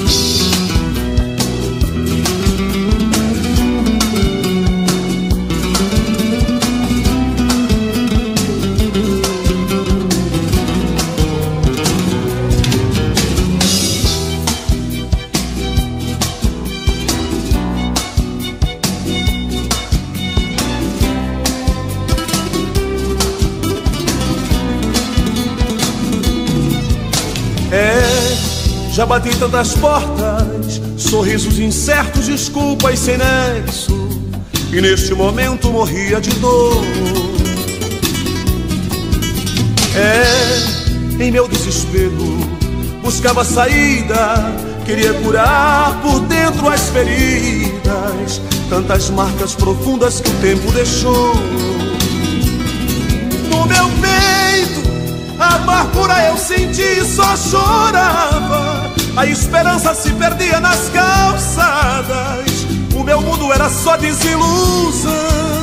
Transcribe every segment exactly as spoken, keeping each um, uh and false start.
Já bati tantas portas, sorrisos incertos, desculpas sem nexo, e neste momento morria de dor. É, em meu desespero, buscava saída, queria curar por dentro as feridas, tantas marcas profundas que o tempo deixou. No meu peito, a amargura eu senti e só chorava. A esperança se perdia nas calçadas, o meu mundo era só desilusão.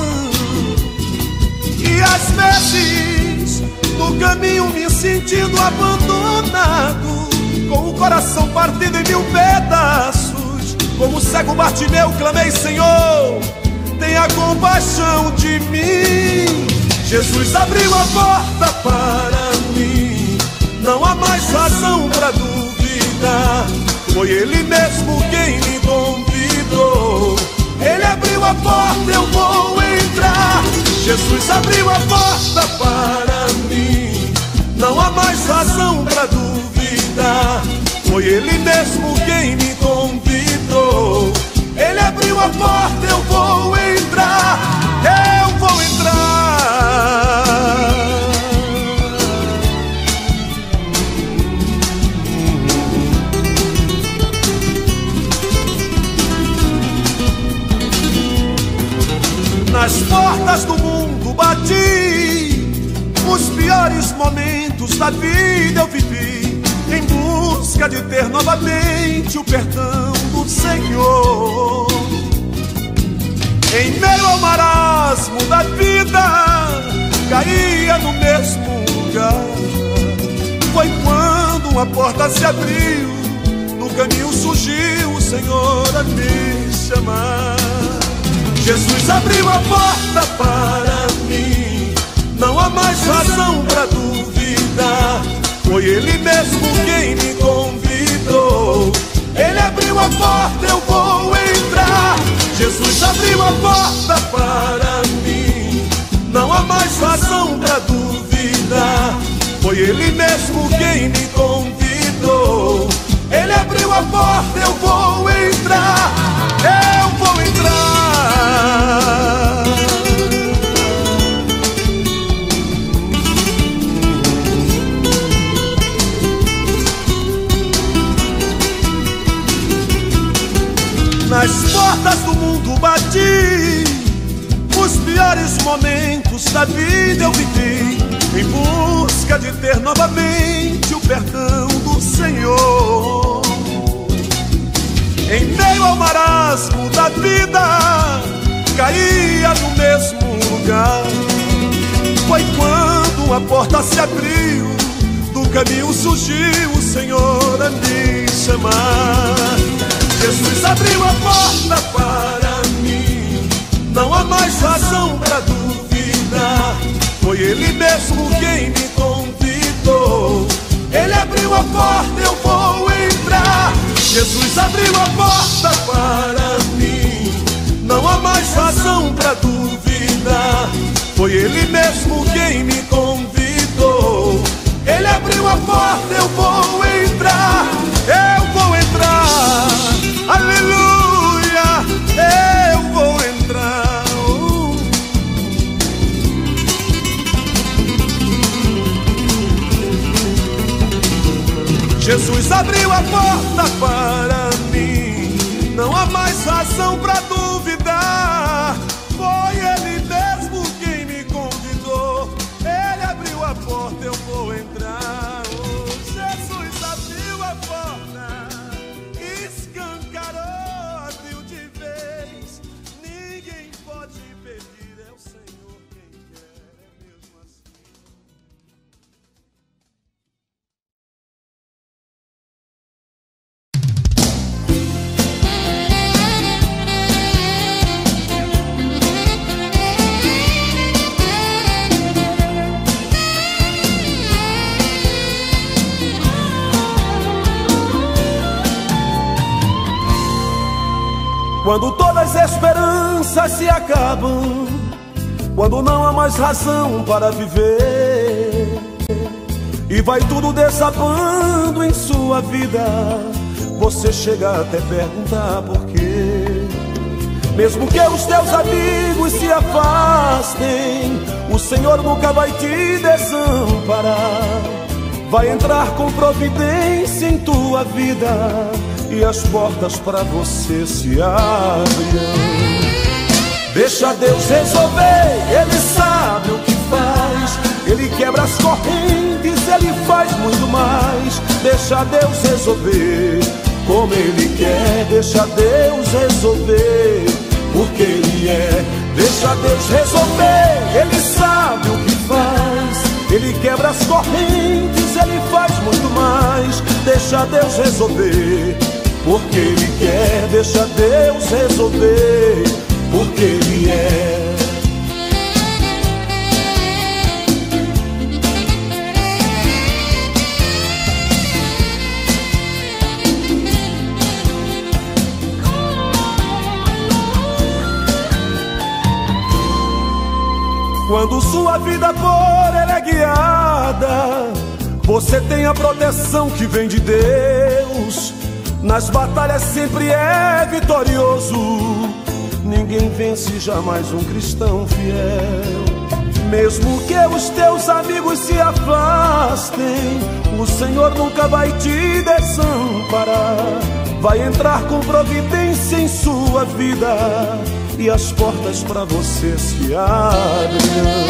E às vezes, no caminho me sentindo abandonado, com o coração partido em mil pedaços, como cego Bartimeu clamei: Senhor, tenha compaixão de mim. Jesus abriu a porta para mim, não há mais razão para duvidar. Foi Ele mesmo quem me convidou. Ele abriu a porta, eu vou entrar. Jesus abriu a porta para mim, não há mais razão para duvidar. Foi Ele mesmo quem me convidou. Ele abriu a porta, eu vou entrar. Eu vou entrar. Nas portas do mundo bati, os piores momentos da vida eu vivi, em busca de ter novamente o perdão do Senhor. Em meio ao marasmo da vida, caía no mesmo lugar. Foi quando uma porta se abriu, no caminho surgiu o Senhor a me chamar. Jesus abriu a porta para mim, não há mais razão para duvidar. Foi Ele mesmo quem me convidou. Ele abriu a porta, eu vou entrar. Jesus abriu a porta para mim, não há mais razão para duvidar. Foi Ele mesmo quem me convidou. Ele abriu a porta, eu vou entrar. Eu vou entrar. Nas portas do mundo bati, os piores momentos da vida eu vivi, em busca de ter novamente o perdão do Senhor. Em meio ao marasmo da vida, caía no mesmo lugar. Foi quando uma porta se abriu, do caminho surgiu o Senhor a me chamar. Jesus abriu a porta para mim, não há mais razão para duvidar. Foi Ele mesmo quem me convidou. Ele abriu a porta, eu vou entrar. Jesus abriu a porta para mim, não há mais razão para duvidar. Foi Ele mesmo quem me convidou. Ele abriu a porta, eu vou entrar. Eu vou entrar. Aleluia, eu vou entrar. Jesus abriu a porta para mim, não há mais razão para duvidar. Foi Ele mesmo quem me convidou. Ele abriu a porta, eu vou entrar. Oh, Jesus abriu a porta, escancarou, abriu de vez. Ninguém pode pedir, é o Senhor quem quer, é mesmo assim. Quando todas as esperanças se acabam, quando não há mais razão para viver, e vai tudo desabando em sua vida, você chega até perguntar por quê. Mesmo que os teus amigos se afastem, o Senhor nunca vai te desamparar. Vai entrar com providência em tua vida, e as portas para você se abrirão. Deixa Deus resolver, Ele sabe o que faz. Ele quebra as correntes, Ele faz muito mais. Deixa Deus resolver como Ele quer. Deixa Deus resolver porque Ele é. Deixa Deus resolver, Ele sabe o que faz. Ele quebra as correntes, Ele faz muito mais. Deixa Deus resolver porque Ele quer. Deixa Deus resolver porque Ele é. Quando sua vida por Ele é guiada, você tem a proteção que vem de Deus. Nas batalhas sempre é vitorioso. Ninguém vence jamais um cristão fiel. Mesmo que os teus amigos se afastem, o Senhor nunca vai te desamparar. Vai entrar com providência em sua vida, e as portas para você se abrirão.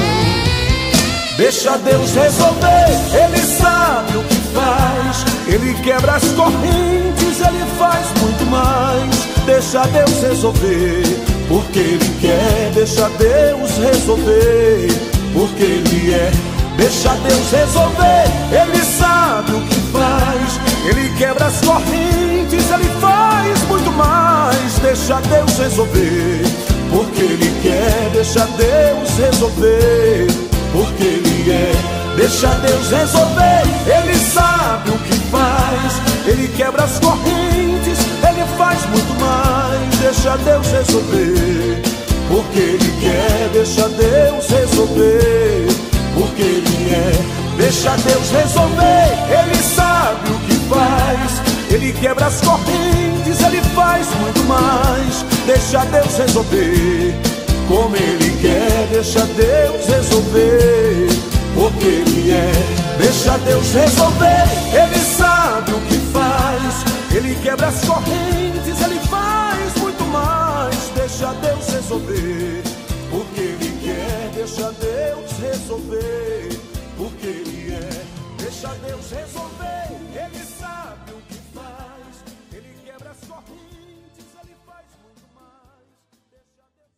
Deixa Deus resolver, Ele sabe o que faz. Ele quebra as correntes, Ele faz muito mais. Deixa Deus resolver porque Ele quer. Deixa Deus resolver porque Ele é. Deixa Deus resolver, Ele sabe o que faz. Ele quebra as correntes, Ele faz muito mais. Deixa Deus resolver porque Ele quer. Deixa Deus resolver porque Ele é. Deixa Deus resolver, Ele sabe o que faz. Ele quebra as correntes, Ele faz muito mais. Deixa Deus resolver porque Ele quer. Deixa Deus resolver porque Ele é. Deixa Deus resolver, Ele sabe o que faz. Ele quebra as correntes, Ele faz muito mais. Deixa Deus resolver como Ele quer. Deixa Deus resolver porque Ele é. Deixa Deus resolver, Ele sabe o que faz. Ele quebra as correntes, Ele faz muito mais. Deixa Deus resolver porque Ele quer. Deixa Deus resolver porque Ele é. Deixa Deus resolver, Ele sabe o que faz. Ele quebra as correntes, Ele faz muito mais. Deixa Deus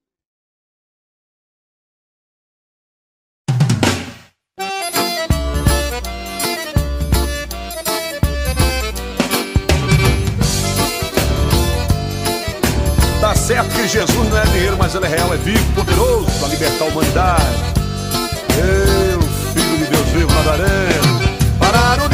resolver. Tá certo que Jesus não é dinheiro, mas Ele é real, é vivo, poderoso para libertar a humanidade. Eu, Filho de Deus vivo, Nazareno. Para o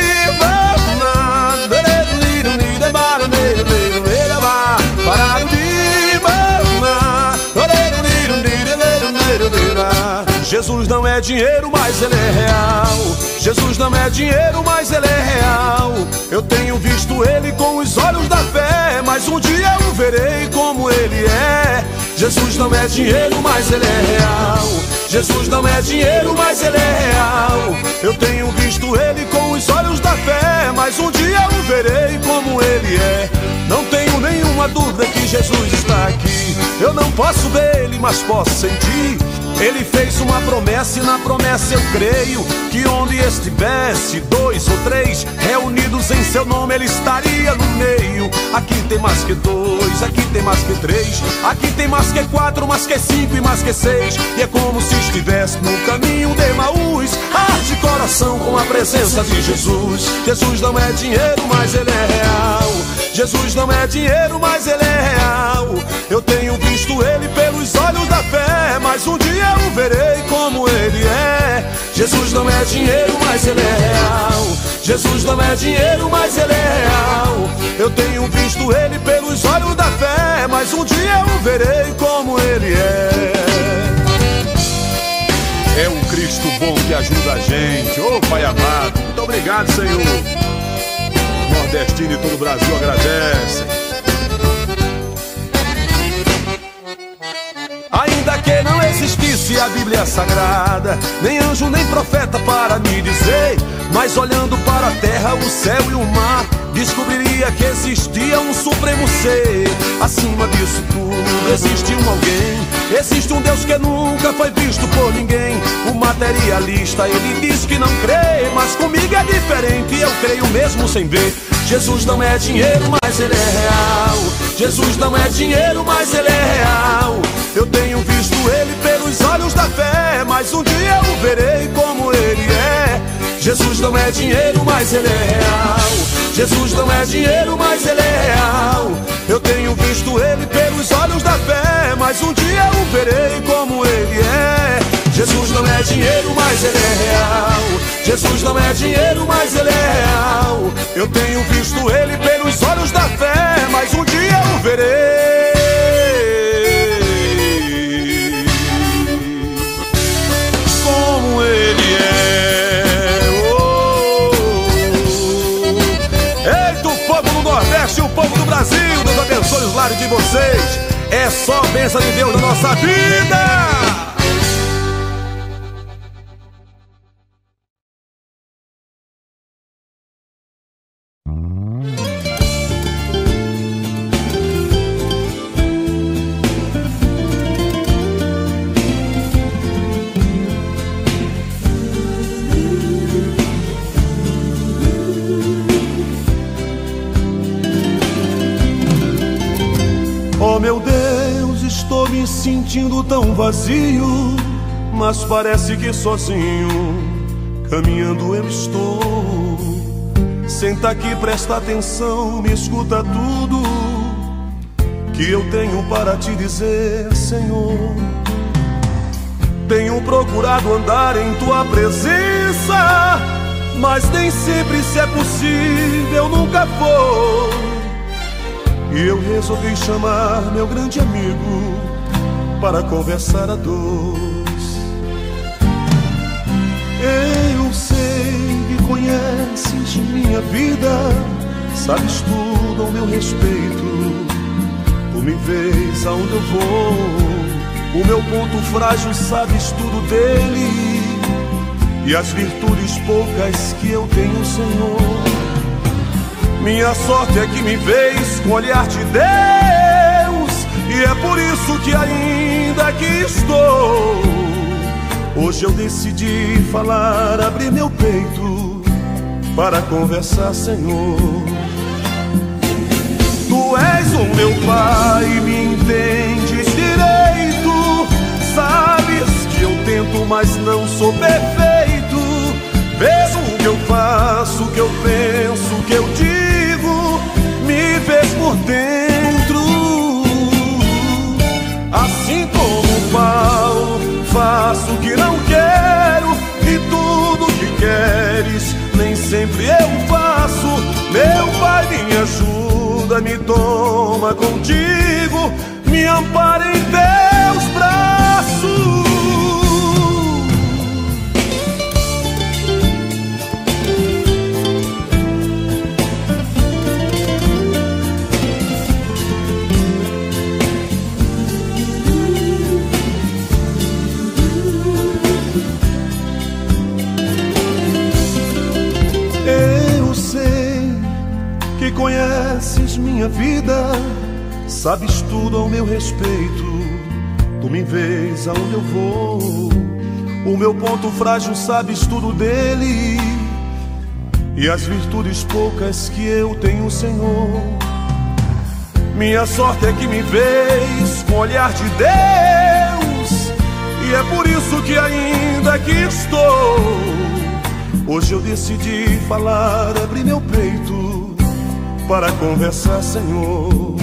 Jesus não é dinheiro, mas Ele é real. Jesus não é dinheiro, mas Ele é real. Eu tenho visto Ele com os olhos da fé, mas um dia eu verei como Ele é. Jesus não é dinheiro, mas Ele é real. Jesus não é dinheiro, mas Ele é real. Eu tenho visto Ele com os olhos da fé, mas um dia eu verei como Ele é. Não tenho nenhuma dúvida que Jesus está aqui. Eu não posso vê-Lo, mas posso sentir. Ele fez uma promessa e na promessa eu creio que onde estivesse dois ou três reunidos em seu nome, Ele estaria no meio. Aqui tem mais que dois, aqui tem mais que três, aqui tem mais que quatro, mais que cinco e mais que seis. E é como se estivesse no caminho de Emaús, arde coração com a presença de Jesus. Jesus não é dinheiro, mas Ele é real. Jesus não é dinheiro, mas Ele é real. Eu tenho visto Ele pelos olhos da fé, mas um dia eu verei como Ele é. Jesus não é dinheiro, mas Ele é real. Jesus não é dinheiro, mas Ele é real. Eu tenho visto Ele pelos olhos da fé, mas um dia eu verei como Ele é. É um Cristo bom que ajuda a gente. Ô Pai amado, muito obrigado, Senhor. Nordestino e todo o Brasil agradecem. Ainda que não existisse a Bíblia Sagrada, nem anjo nem profeta para me dizer, mas olhando para a terra, o céu e o mar, descobriria que existia um supremo ser. Acima disso tudo existe um alguém, existe um Deus que nunca foi visto por ninguém. O materialista, ele diz que não crê, mas comigo é diferente, eu creio mesmo sem ver. Jesus não é dinheiro, mas Ele é real. Jesus não é dinheiro, mas Ele é real. Eu tenho visto Ele pelos olhos da fé, mas um dia eu verei como Ele é. Jesus não é dinheiro, mas Ele é real. Jesus não é dinheiro, mas Ele é real. Eu tenho visto Ele pelos olhos da fé, mas um dia eu verei como Ele é. Jesus não é dinheiro, mas Ele é real. Jesus não é dinheiro, mas Ele é real. Eu tenho visto Ele pelos olhos da fé, mas um dia eu verei como Ele é. Oh. Eita, o povo do Nordeste e o povo do Brasil, Deus abençoe os lares de vocês. É só a bênção de Deus na nossa vida. Oh meu Deus, estou me sentindo tão vazio, mas parece que sozinho, caminhando eu estou. Senta aqui, presta atenção, me escuta tudo que eu tenho para te dizer, Senhor. Tenho procurado andar em Tua presença, mas nem sempre se é possível, nunca foi. E eu resolvi chamar meu grande amigo para conversar a dois. Eu sei que conheces minha vida, sabes tudo ao meu respeito. Tu me vês aonde eu vou, o meu ponto frágil sabes tudo dele, e as virtudes poucas que eu tenho, Senhor. Minha sorte é que me vês com o olhar de Deus, e é por isso que ainda aqui estou. Hoje eu decidi falar, abrir meu peito para conversar, Senhor. Tu és o meu Pai, me entendes direito, sabes que eu tento, mas não sou perfeito. Vês o que eu faço, o que eu penso, o que eu digo, me vês por dentro. Assim como Paulo, faço o que não quero, e tudo que queres nem sempre eu faço. Meu Pai, me ajuda, me toma contigo, me ampara em teus braços. Conheces minha vida, sabes tudo ao meu respeito. Tu me vês aonde eu vou, o meu ponto frágil sabes tudo dele, e as virtudes poucas que eu tenho, Senhor. Minha sorte é que me vês com o olhar de Deus, e é por isso que ainda aqui estou. Hoje eu decidi falar, abrir meu peito para conversar, Senhor.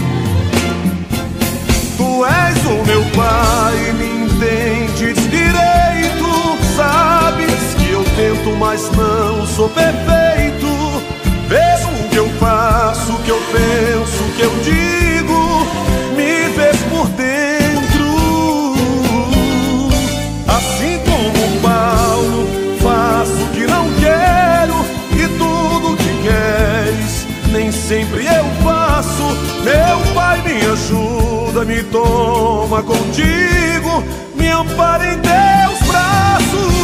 Tu és o meu Pai, me entendes direito, sabes que eu tento, mas não sou perfeito. Vês o que eu faço, o que eu penso, o que eu digo, me sempre eu faço. Meu Pai, me ajuda, me toma contigo, me ampara em teus braços.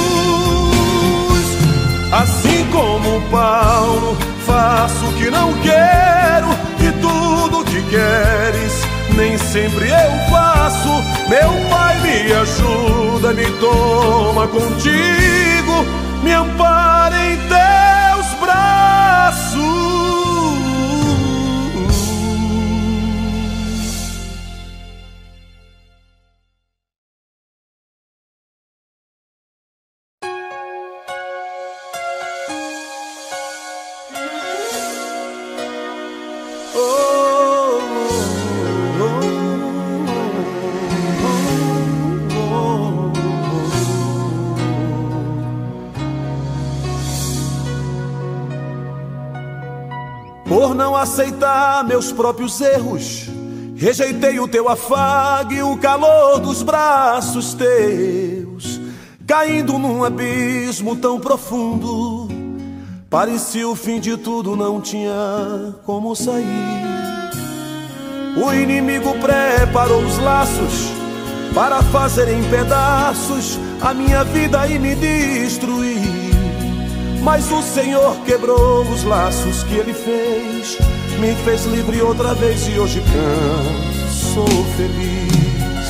Assim como Paulo, faço o que não quero e tudo o que queres nem sempre eu faço. Meu Pai, me ajuda, me toma contigo, me ampara em teus braços. Por não aceitar meus próprios erros, rejeitei o teu afago e o calor dos braços teus. Caindo num abismo tão profundo, parecia o fim de tudo, não tinha como sair. O inimigo preparou os laços para fazer em pedaços a minha vida e me destruir. Mas o Senhor quebrou os laços que Ele fez, me fez livre outra vez e hoje canto, sou feliz.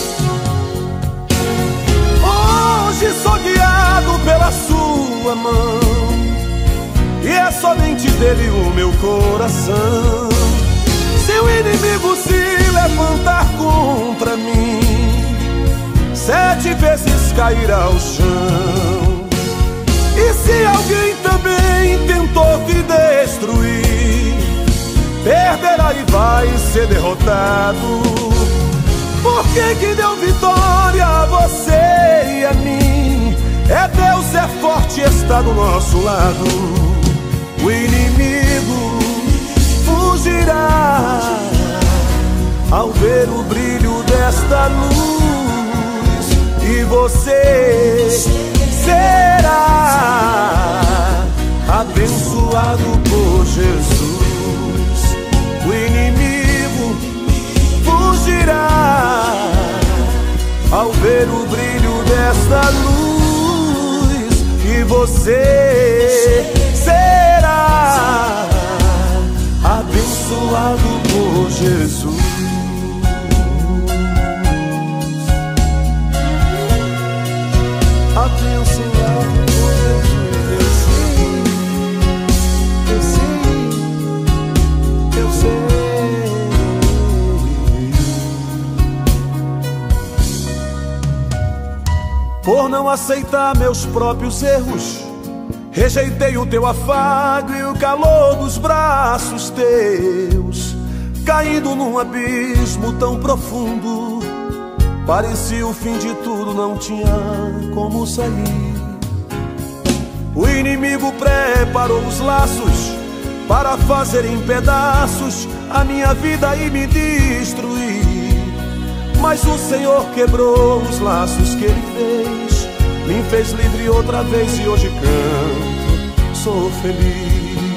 Hoje sou guiado pela sua mão, e é somente dele o meu coração. Se o inimigo se levantar contra mim, sete vezes cairá ao chão. E se alguém também tentou te destruir, perderá e vai ser derrotado. Porque quem deu vitória a você e a mim é Deus, é forte e está do nosso lado. O inimigo fugirá ao ver o brilho desta luz, e você será abençoado por Jesus. O inimigo fugirá ao ver o brilho desta luz, e você será abençoado por Jesus. Abençoado por Jesus. Eu sei, eu sei, eu sei. Por não aceitar meus próprios erros, rejeitei o teu afago e o calor dos braços teus. Caindo num abismo tão profundo, parecia o fim de tudo, não tinha como sair. O inimigo preparou os laços para fazer em pedaços a minha vida e me destruir. Mas o Senhor quebrou os laços que Ele fez, me fez livre outra vez e hoje canto, sou feliz.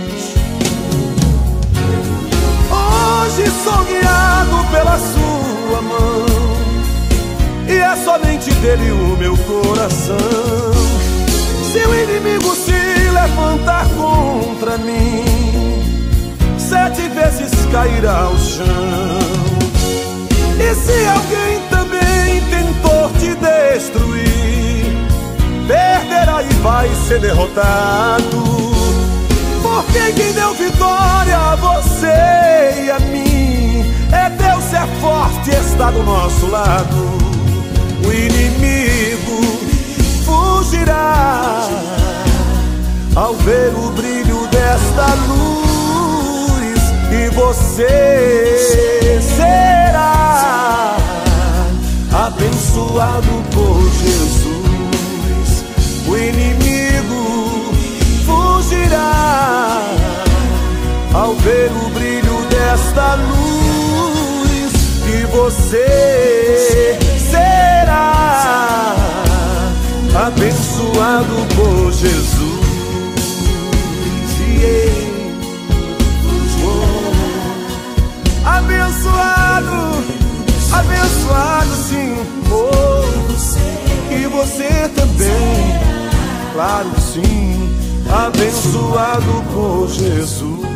Hoje sou guiado pela sua mão, e é somente dele o meu coração. Se o inimigo se levantar contra mim, sete vezes cairá ao chão. E se alguém também tentou te destruir, perderá e vai ser derrotado. Porque quem deu vitória a você e a mim é Deus, é forte e está do nosso lado. O inimigo fugirá ao ver o brilho desta luz, e você será abençoado por Jesus. O inimigo fugirá ao ver o brilho desta luz, e você será abençoado por Jesus. Yeah. Oh. claro que sim, abençoado por Jesus.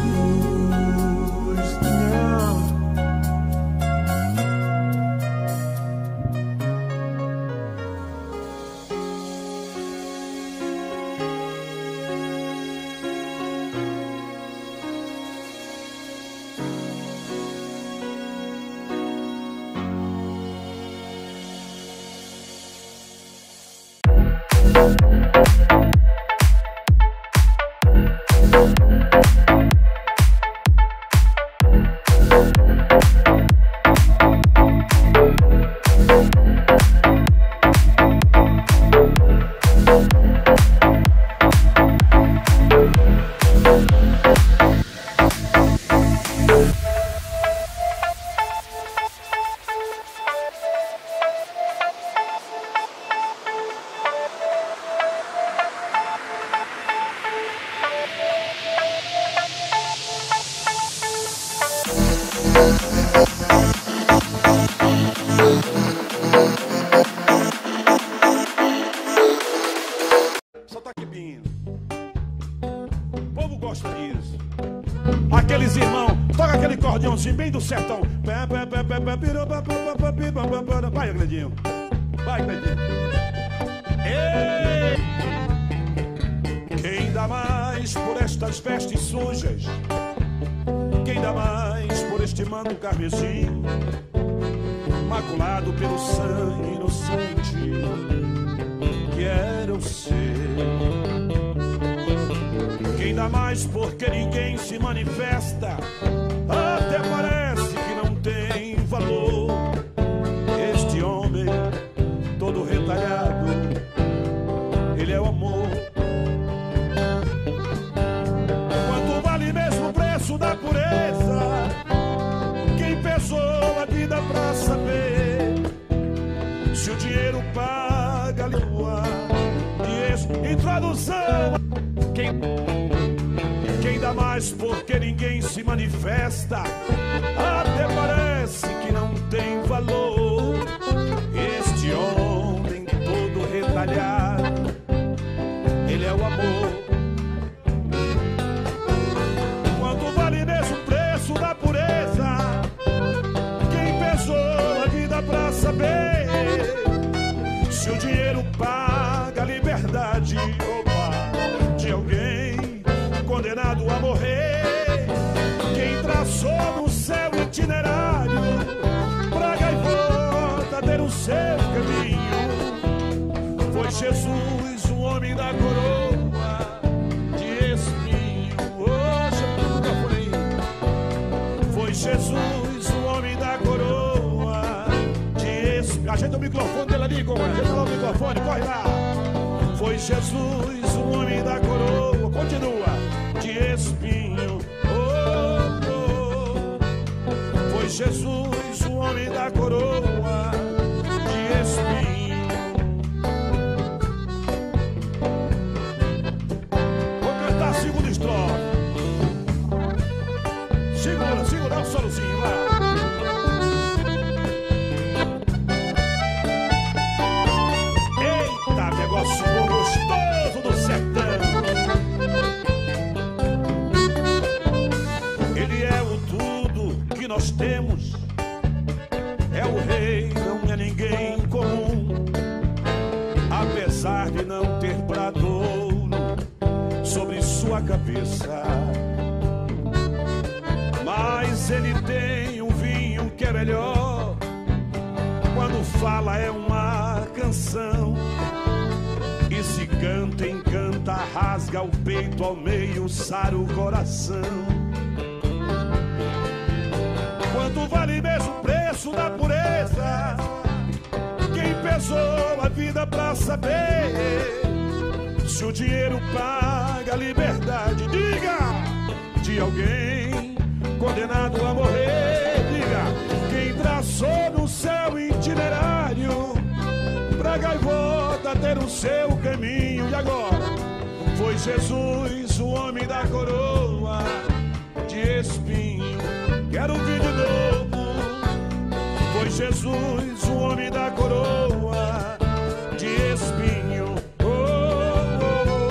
Aqueles irmãos, toca aquele cordãozinho bem do sertão. Vai, Gledinho. Vai, Gledinho. Ei! Quem dá mais por estas vestes sujas? Quem dá mais por este manto carmesim, maculado pelo sangue inocente que era o seu? Quem dá mais porque ninguém se manifesta? Até parece que não tem valor. Este homem todo retalhado, ele é o amor. Quanto vale mesmo o preço da pureza? Quem pesou a vida pra saber se o dinheiro paga a língua? E introdução. Quem, quem dá mais porque ninguém se manifesta? Até parece que não tem valor. Este homem todo retalhado, ele é o amor. Quanto vale mesmo o preço da pureza? Quem pesou a vida pra saber se o dinheiro paga a liberdade? De alguém condenado a morrer. Quem traçou no céu itinerário pra gaivota ter o seu caminho? Foi Jesus, o homem da coroa de espinho. Hoje eu nunca fui. Foi Jesus, o homem da coroa de espinho. Ajeita o microfone dele ali, como é? Ajeita lá o microfone, corre lá. Foi Jesus, o homem da coroa, continua, de espinho. Oh, oh. Foi Jesus, o homem da coroa, de espinho. Vou cantar a segunda estrofe. Segura, segura o solozinho lá. Negócio bom, gostoso do sertão. Ele é o tudo que nós temos, é o rei, não é ninguém comum. Apesar de não ter prata ou ouro sobre sua cabeça, mas ele tem um vinho que é melhor. Quando fala é uma canção, e se canta, encanta, rasga o peito ao meio, sara o coração. Quanto vale mesmo o preço da pureza? Quem pesou a vida pra saber se o dinheiro paga a liberdade? Diga! De alguém condenado a morrer. Diga! Quem traçou no céu itinerário pra gaivota ter o seu caminho? E agora? Foi Jesus, o homem da coroa de espinho. Quero ouvir de novo. Foi Jesus, o homem da coroa de espinho. Oh, oh,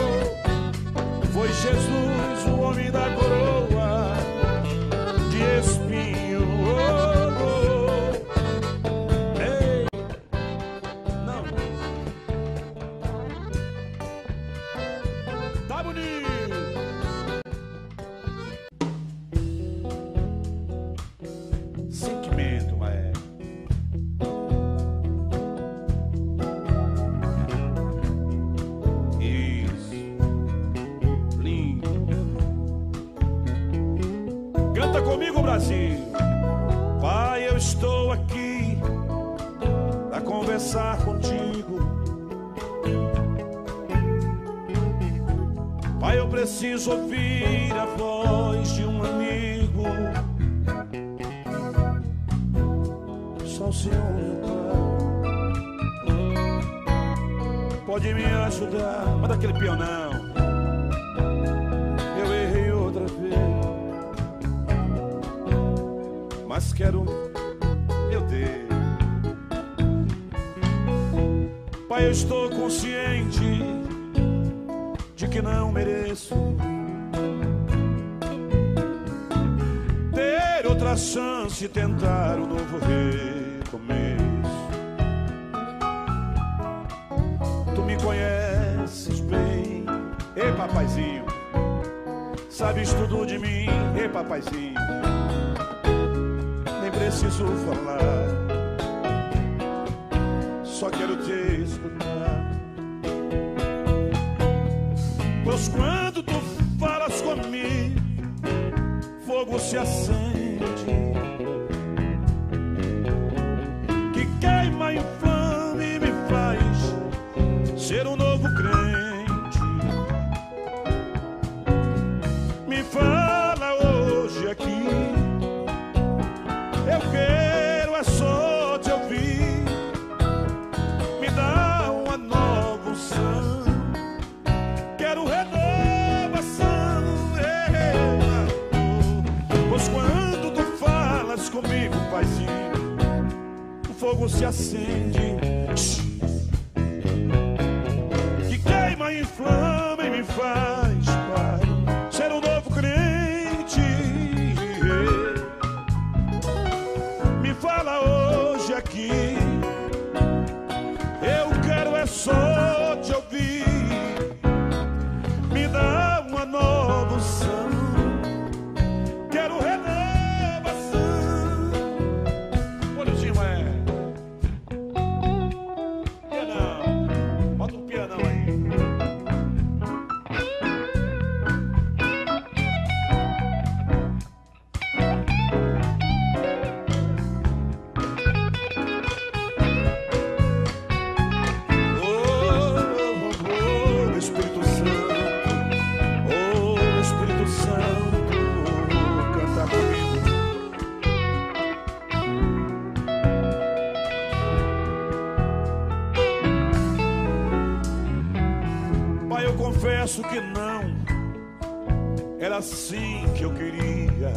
Canta comigo, Brasil. Pai, eu estou aqui para conversar contigo. Pai, eu preciso ouvir a voz de um amigo. Só o Senhor, meu Pai, pode me ajudar. Manda aquele pionão. Eu errei outra vez, mas quero, meu Deus. Pai, eu estou consciente de que não mereço ter outra chance e tentar um novo recomeço. Tu me conheces bem, ei papaizinho, sabes tudo de mim, ei papaizinho. Nem preciso falar, só quero te escutar. Pois quando tu falas comigo, fogo se acende, que queima, inflama e me faz ser um novo crente. Me fala hoje aqui, eu quero é só te ouvir. Me dá uma nova unção, quero renovação. Pois quando tu falas comigo, paizinho, o fogo se acende, que queima, inflama e me faz, Pai, ser um novo crente. Me fala hoje aqui, eu quero é só te ouvir. Me dá uma nova unção, quero renovação. Olhozinho é pianão, bota um pianão aí. Confesso que não era assim que eu queria.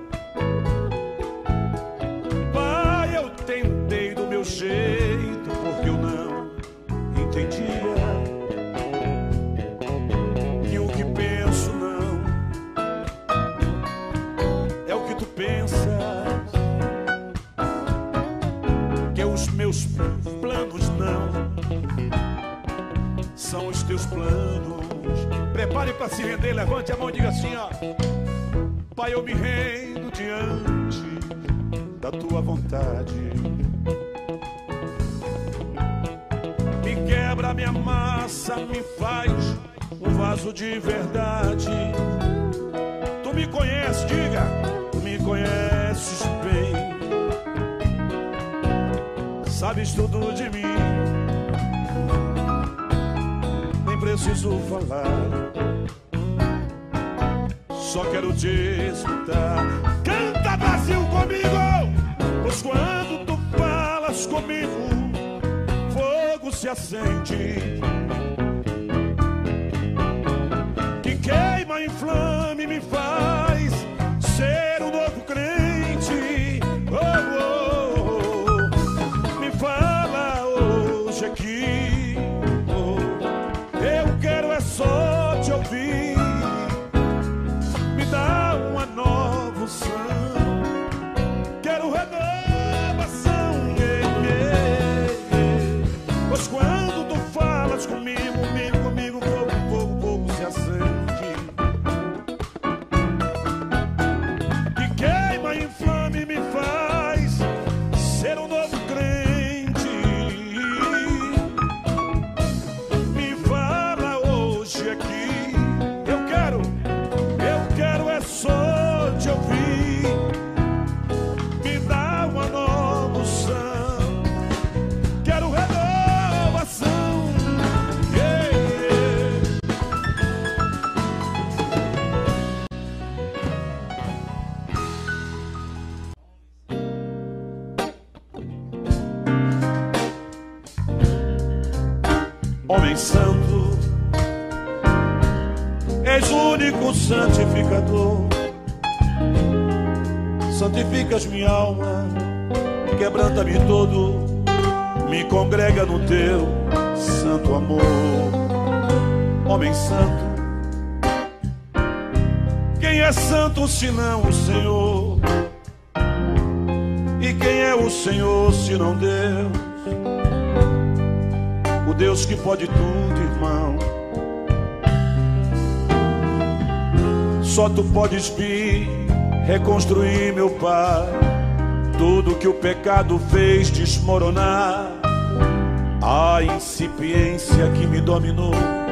Pai, eu tentei do meu jeito porque eu não entendia que o que penso não é o que tu pensas, que os meus planos não são os teus planos. Prepare para se render, levante a mão e diga assim, ó: Pai, eu me rendo diante da tua vontade. Me quebra, me amassa, me faz um vaso de verdade. Tu me conheces, diga, tu me conheces bem, sabes tudo de mim. Preciso falar, só quero te escutar. Canta, Brasil, comigo. Pois quando tu falas comigo, fogo se acende, que queima, inflama e me faz ser um novo crente. Oh, oh, oh. Me fala hoje aqui, só te ouvir. Me dá uma nova unção, quero renovação. Yeah, yeah, yeah. Pois quando tu falas comigo, comigo, comigo, fogo, fogo, fogo se acende, Homem santo, és o único santificador. Santificas minha alma, quebranta-me todo, me congrega no teu santo amor. Homem santo, quem é santo senão o Senhor? E quem é o Senhor senão Deus? O Deus que pode tudo, irmão. Só tu podes vir reconstruir, meu Pai, tudo que o pecado fez desmoronar. A incipiência que me dominou,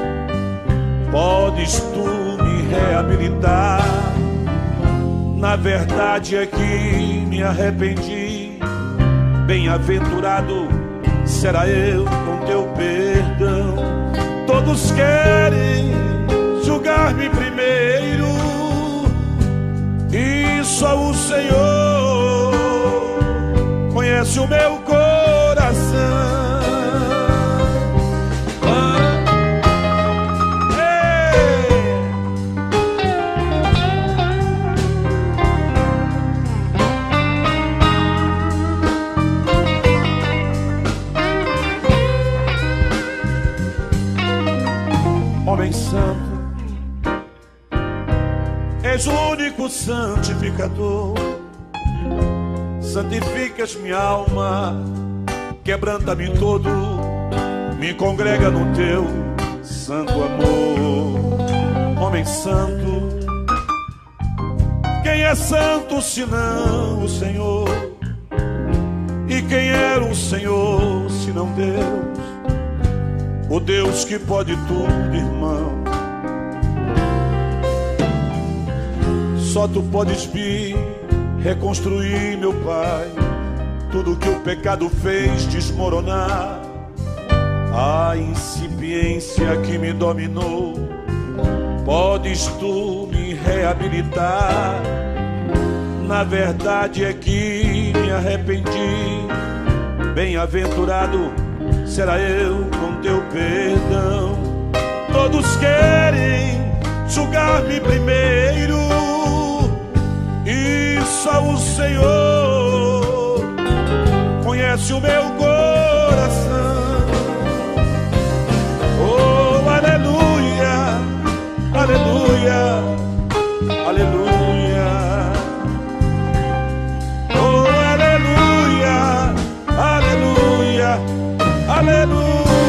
podes tu me reabilitar. Na verdade é que me arrependi. Bem-aventurado será eu com teu perdão. Todos querem julgar-me primeiro, e só o Senhor conhece o meu coração. Homem santo, és o único santificador. Santificas minha alma, quebranta-me todo, me congrega no teu santo amor. Homem santo, quem é santo senão o Senhor? E quem era o Senhor senão Deus? O Deus que pode tudo, irmão. Só tu podes vir reconstruir, meu Pai, tudo que o pecado fez desmoronar. A incipiência que me dominou, podes tu me reabilitar. Na verdade é que me arrependi. Bem-aventurado será eu com teu perdão. Todos querem julgar-me primeiro, e só o Senhor conhece o meu coração. Oh, aleluia, aleluia, aleluia. Oh, aleluia, aleluia, aleluia.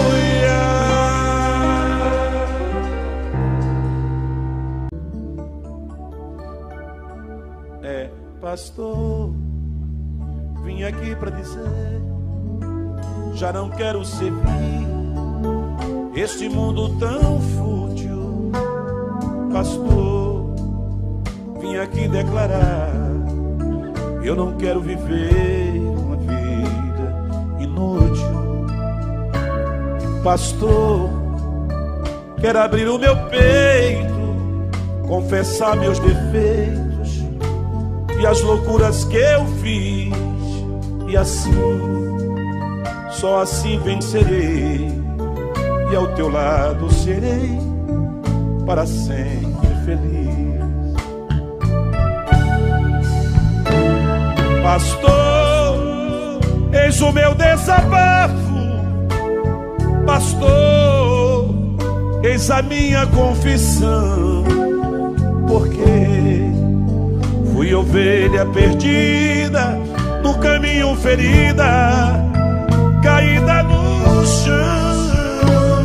É, pastor, vim aqui pra dizer, já não quero servir este mundo tão fútil. Pastor, vim aqui declarar, eu não quero viver uma vida inútil. Pastor, quero abrir o meu peito, confessar meus defeitos e as loucuras que eu fiz, e assim, só assim vencerei, e ao teu lado serei para sempre feliz. Pastor, eis o meu desabafo. Pastor, eis a minha confissão, porque fui ovelha perdida, no caminho ferida, caída no chão.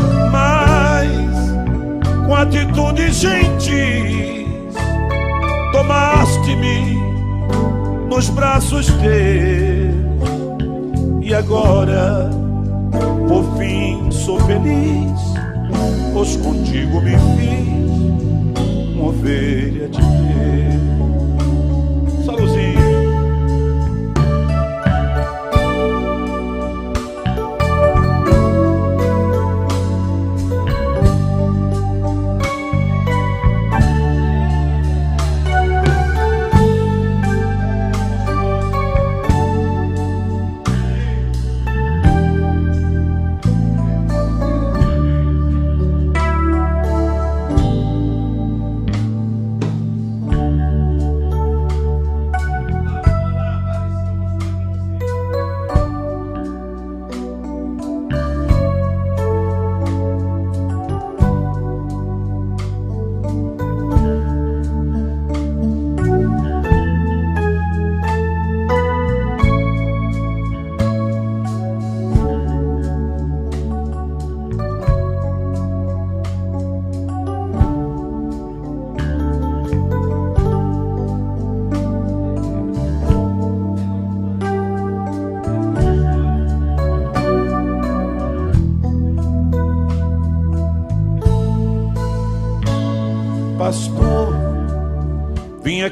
Mas com atitudes gentis tomaste-me nos braços teus, e agora por fim sou feliz, pois contigo me fiz uma ovelha de Deus. Saluzinho.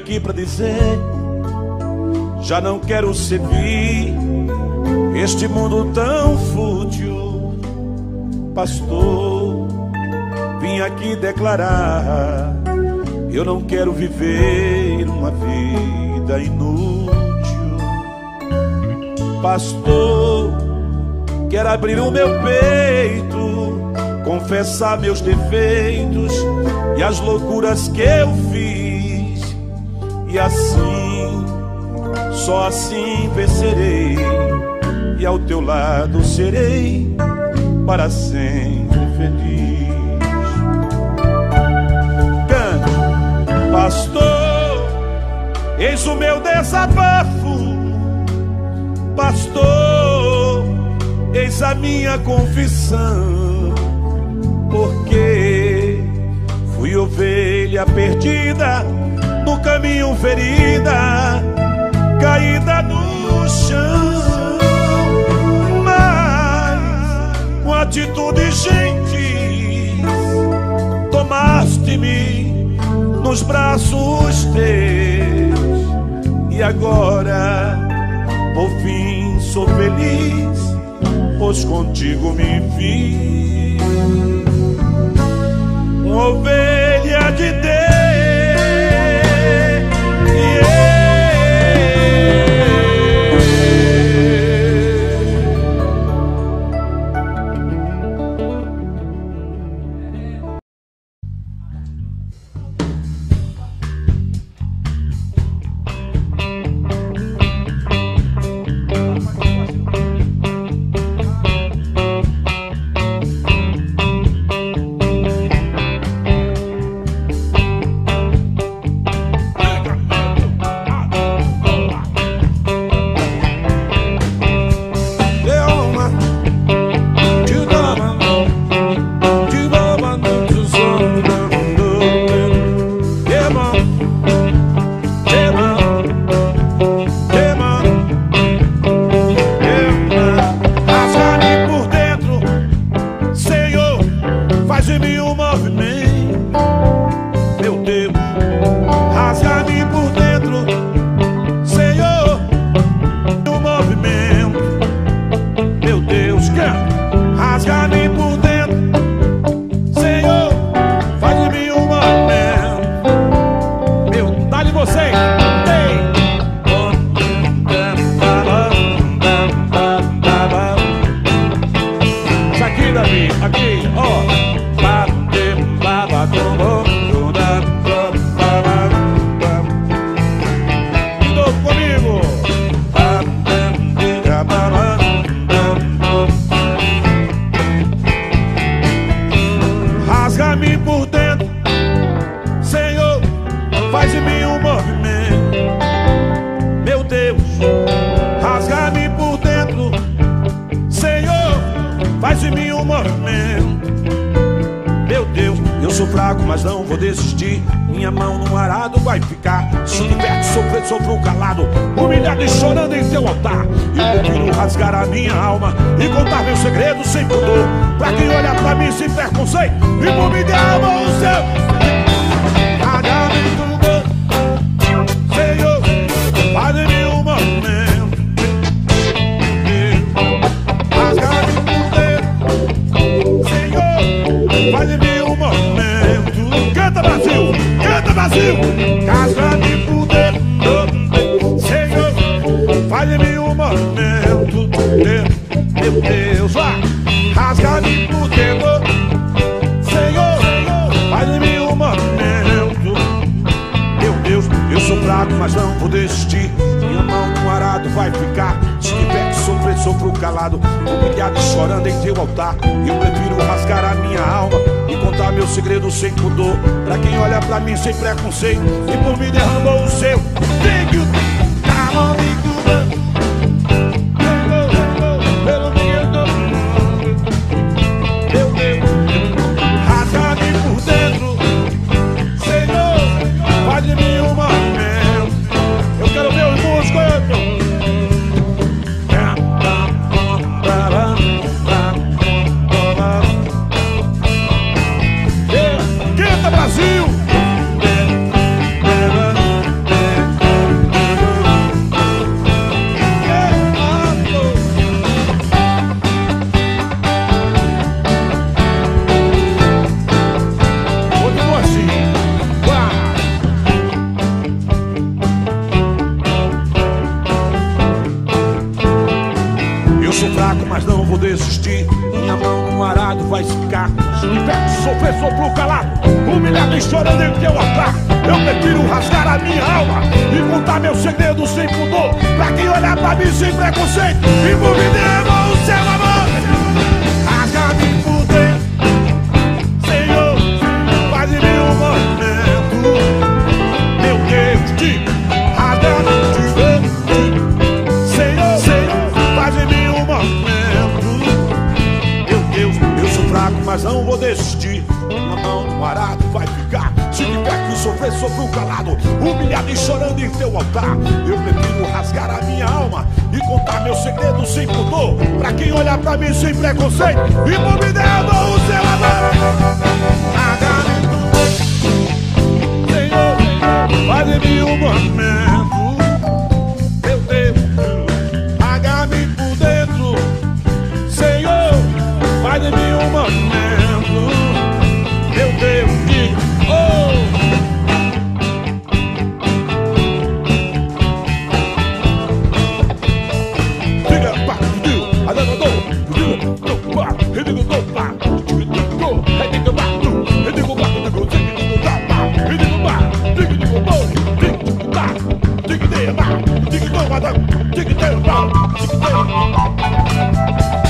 aqui pra dizer: já não quero servir este mundo tão fútil. Pastor, vim aqui declarar: eu não quero viver uma vida inútil. Pastor, quero abrir o meu peito, confessar meus defeitos e as loucuras que eu fiz, e assim, só assim vencerei, e ao teu lado serei para sempre feliz. Cante: pastor, eis o meu desabafo. Pastor, eis a minha confissão, porque fui ovelha perdida, no caminho ferida, caída no chão. Mas com atitude gentil tomaste-me nos braços teus, e agora por fim sou feliz, pois contigo me vi. Uma ovelha de Deus. Sem preconceito, e por mim derramou o seu. Thank you, tá on me, Cuba. Pelo menos, meu Deus, rasga-me por dentro, Senhor, faz de mim um movimento. Eu quero ver os músicos. Canta, Brasil! fraco, mas não vou desistir. Minha mão no arado vai ficar. Se tiver que sofrer, sofro calado, humilhado e chorando em teu altar. Eu prefiro rasgar a minha alma e contar meu segredo sem pudor, pra quem olhar pra mim sem preconceito e por me der o seu amor. Rasga-me por dentro, Senhor, faz em mim um movimento. Meu Deus, diga, rasga-me por dentro, Senhor, Senhor, faz em mim um movimento. Meu Deus, eu sou fraco, mas não vou desistir. Minha mão no arado vai ficar. Se tiver que sofrer, sofro calado, humilhado e chorando em teu altar. Eu prefiro rasgar a minha alma e contar meu segredo sem pudor, pra quem olhar pra mim sem preconceito e por me der o seu amor. Rasga-me tudo, Senhor, faz em mim um movimento. Meu Deus, rasga-me por dentro, Senhor, faz em mim um movimento. Meu Deus, diga, oh! Diga, pá, diga, adoro, diga, do, pá, diga, do, pá, diga, do, diga, pá, do, diga, pá, diga, do, diga, pá, diga, pá, diga, do, diga, pá, diga, de, pá, diga, do, madame, diga, de, pá, diga, de.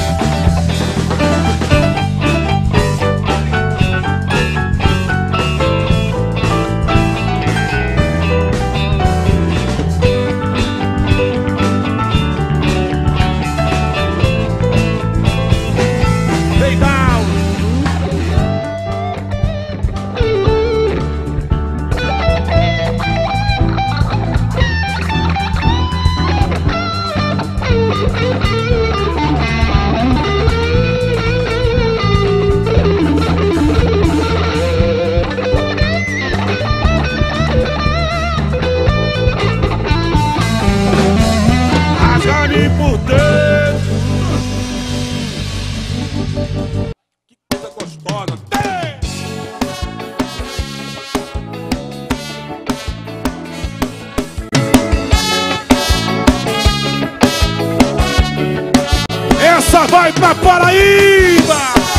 Vai pra Paraíba!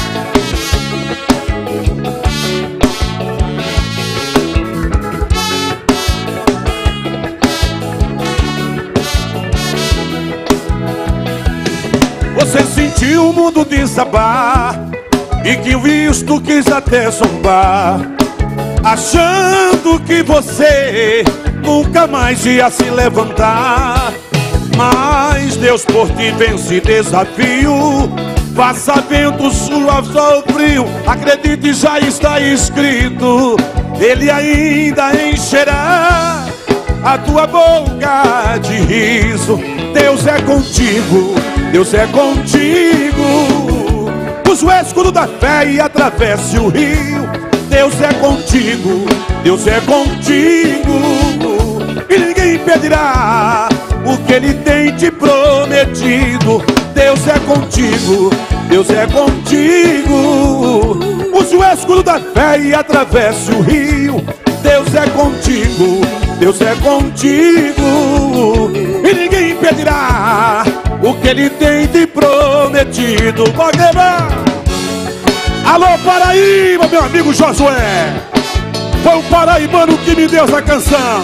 Você sentiu o mundo desabar e que visto quis até zombar, achando que você nunca mais ia se levantar. Mas Deus por ti vence desafio. Faça vento, chuva, sol, frio. Acredite, já está escrito. Ele ainda encherá a tua boca de riso. Deus é contigo, Deus é contigo. Use o escudo da fé e atravesse o rio. Deus é contigo, Deus é contigo. E ninguém impedirá o que Ele tem te prometido. Deus é contigo, Deus é contigo. Use o escudo da fé e atravesse o rio. Deus é contigo, Deus é contigo. E ninguém impedirá o que Ele tem te prometido. Pode levar. Alô Paraíba, meu amigo Josué. Foi o paraibano que me deu essa canção.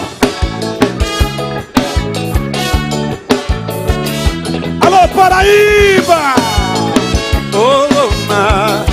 Alô Paraíba! Oh, oh,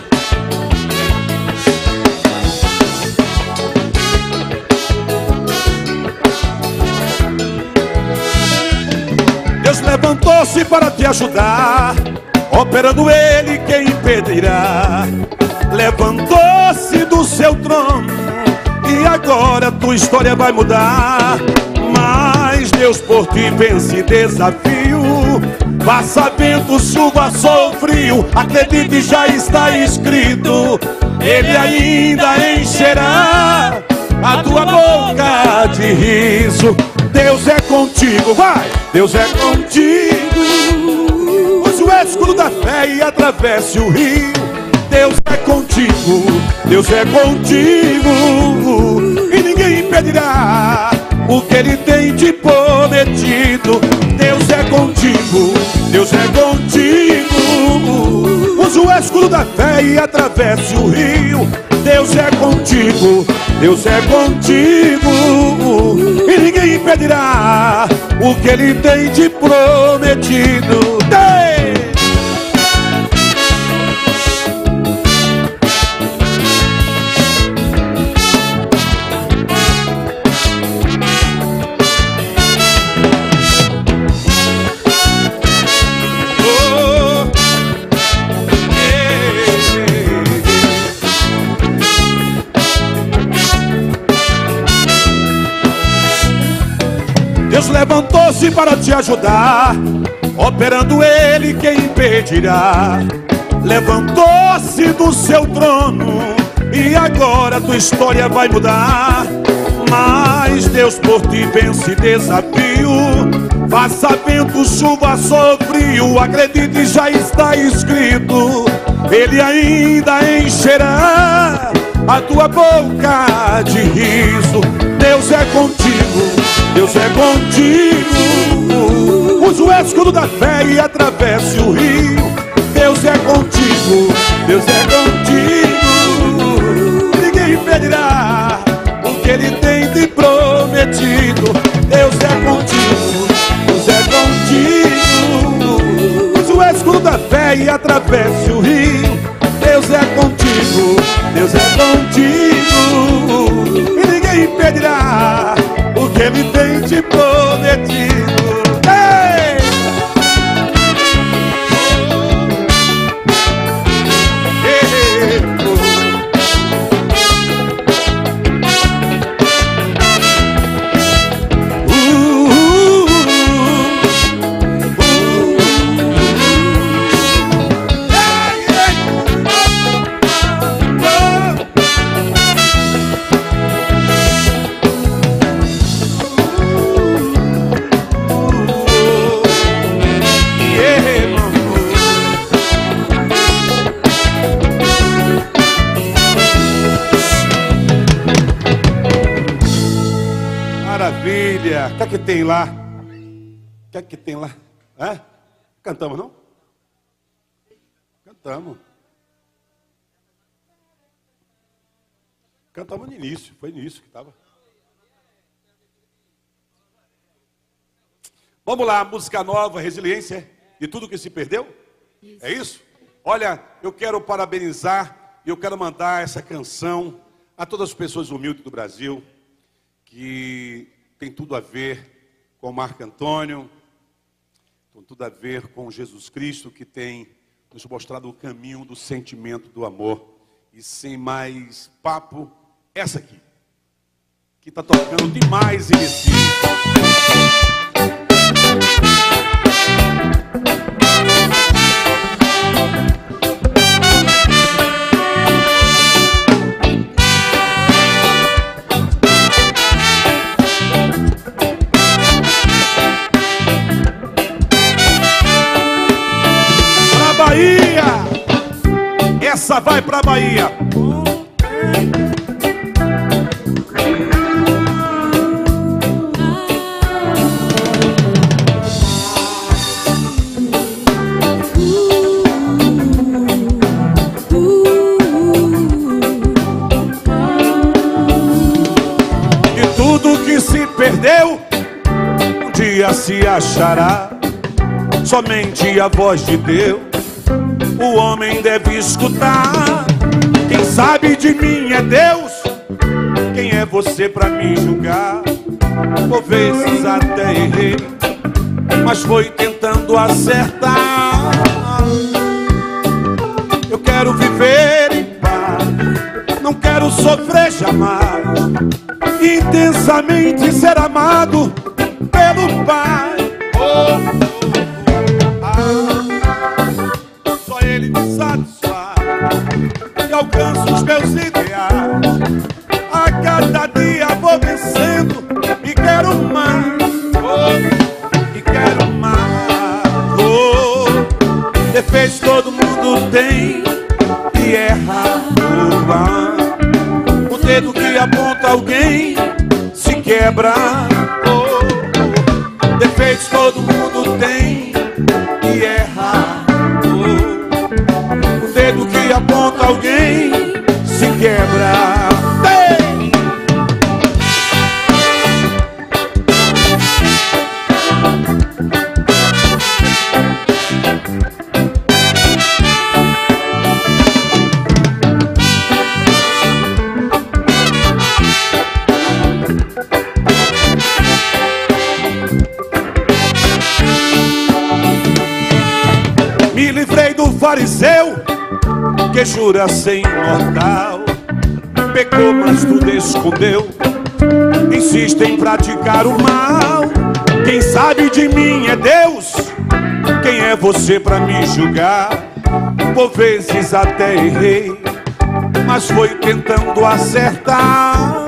Deus levantou-se para te ajudar, operando Ele quem impedirá. Levantou-se do seu trono e agora tua história vai mudar. Mas Deus por ti vence desafio. Faça vento, chuva, sol, frio. Acredite, já está escrito. Ele ainda encherá a tua boca de riso. Deus é contigo, vai! Deus é contigo. Use o escudo da fé e atravesse o rio. Deus é contigo, Deus é contigo. E ninguém impedirá o que Ele tem te prometido. Deus é contigo, Deus é contigo. da fé e atravesse o rio. Deus é contigo, Deus é contigo, e ninguém impedirá o que Ele tem te prometido. Ei! Deus levantou-se para te ajudar, operando Ele, quem impedirá? Levantou-se do seu trono e agora tua história vai mudar. Mas Deus por ti vence desafio, faça vento, chuva, sol, frio. Acredite, já está escrito, Ele ainda encherá a tua boca de riso. Deus é contigo, Deus é contigo. Use o escudo da fé e atravesse o rio. Deus é contigo, Deus é contigo. Ninguém impedirá o que Ele tem te prometido. Deus é contigo, Deus é contigo. Use o escudo da fé e atravesse o rio. Deus é contigo, Deus é contigo, e ninguém impedirá o que Ele tem te prometido. Ei! Ei! Uh, uh, uh, Maravilha! O que é que tem lá? O que é que tem lá? Hã? Cantamos, não? Cantamos. Cantamos no início, foi no início que estava. Vamos lá, música nova, resiliência de tudo que se perdeu? Isso. É isso? Olha, eu quero parabenizar e eu quero mandar essa canção a todas as pessoas humildes do Brasil, que tem tudo a ver com Marco Antônio, tem tudo a ver com Jesus Cristo, que tem nos mostrado o caminho do sentimento do amor. E sem mais papo, essa aqui, que está tocando demais em Recife. Essa vai pra Bahia. E tudo que se perdeu um dia se achará. Somente a voz de Deus o homem deve escutar. Quem sabe de mim é Deus. Quem é você pra me julgar? Por vezes até errei, mas foi tentando acertar. Eu quero viver em paz, não quero sofrer jamais. Intensamente ser amado pelo Pai. Oh, Ele me satisfaz e alcanço os meus ideais. A cada dia vou vencendo e quero mais, oh, e quero mais. Oh, defeitos todo mundo tem e erra por lá. O dedo que aponta alguém se quebra. Oh, defeitos todo mundo tem e erra. O dedo que aponta alguém se quebra. Ei! Me livrei do fariseu que jura ser imortal, pecou mas tudo escondeu, insiste em praticar o mal. Quem sabe de mim é Deus, quem é você pra me julgar? Por vezes até errei, mas foi tentando acertar.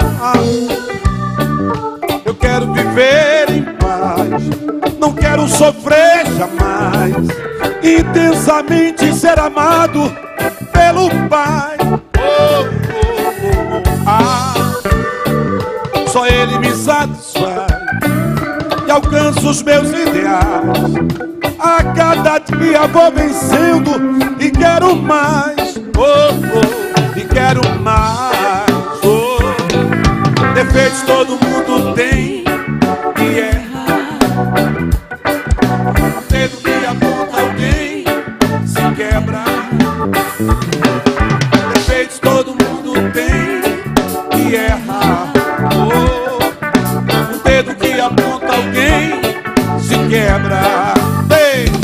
Eu quero viver em paz, não quero sofrer jamais, intensamente ser amado pelo Pai. Oh, oh, oh, oh. Ah, só Ele me satisfaz e alcança os meus ideais. A cada dia vou vencendo e quero mais. Oh, oh, e quero mais. Oh, defeitos todo mundo tem e erra. Dedo que aponta alguém se quebra. Defeitos todo mundo tem e erra. Oh, o dedo que aponta alguém se quebra. Ei!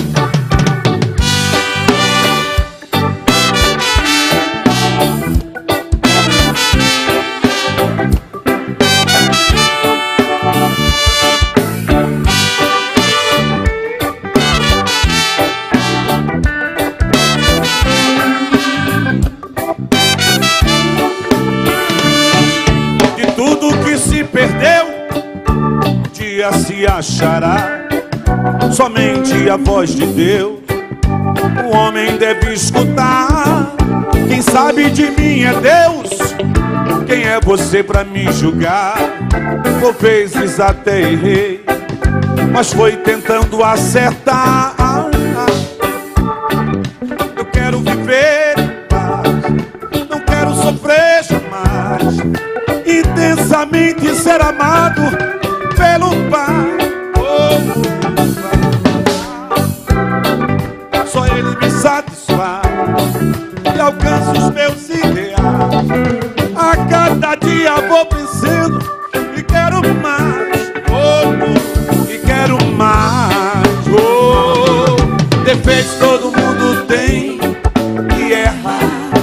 Se achará somente a voz de Deus, o homem deve escutar. Quem sabe de mim é Deus, quem é você pra me julgar? Por vezes até errei, mas foi tentando acertar. Eu quero viver em paz, não quero sofrer jamais, intensamente ser amado pelo Pai. Oh, oh, só Ele me satisfaz e alcança os meus ideais. A cada dia vou vencendo e quero mais. Oh, oh, e quero mais. Oh, defeitos todo mundo tem e erra.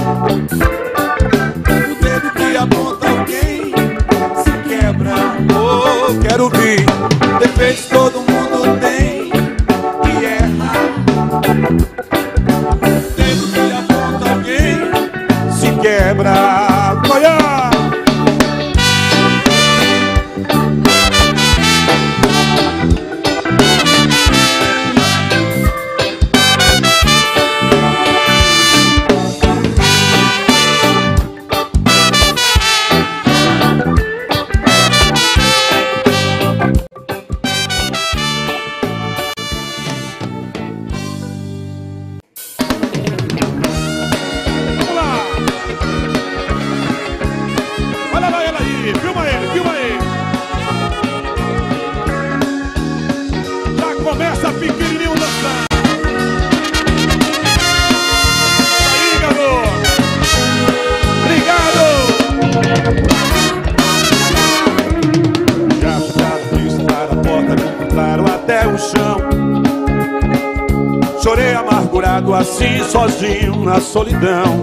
O dedo que aponta alguém se quebra. Oh, quero ouvir. Defeitos todo mundo tem e erra. Dedo que aponta alguém se quebra. Olha! Assim sozinho na solidão,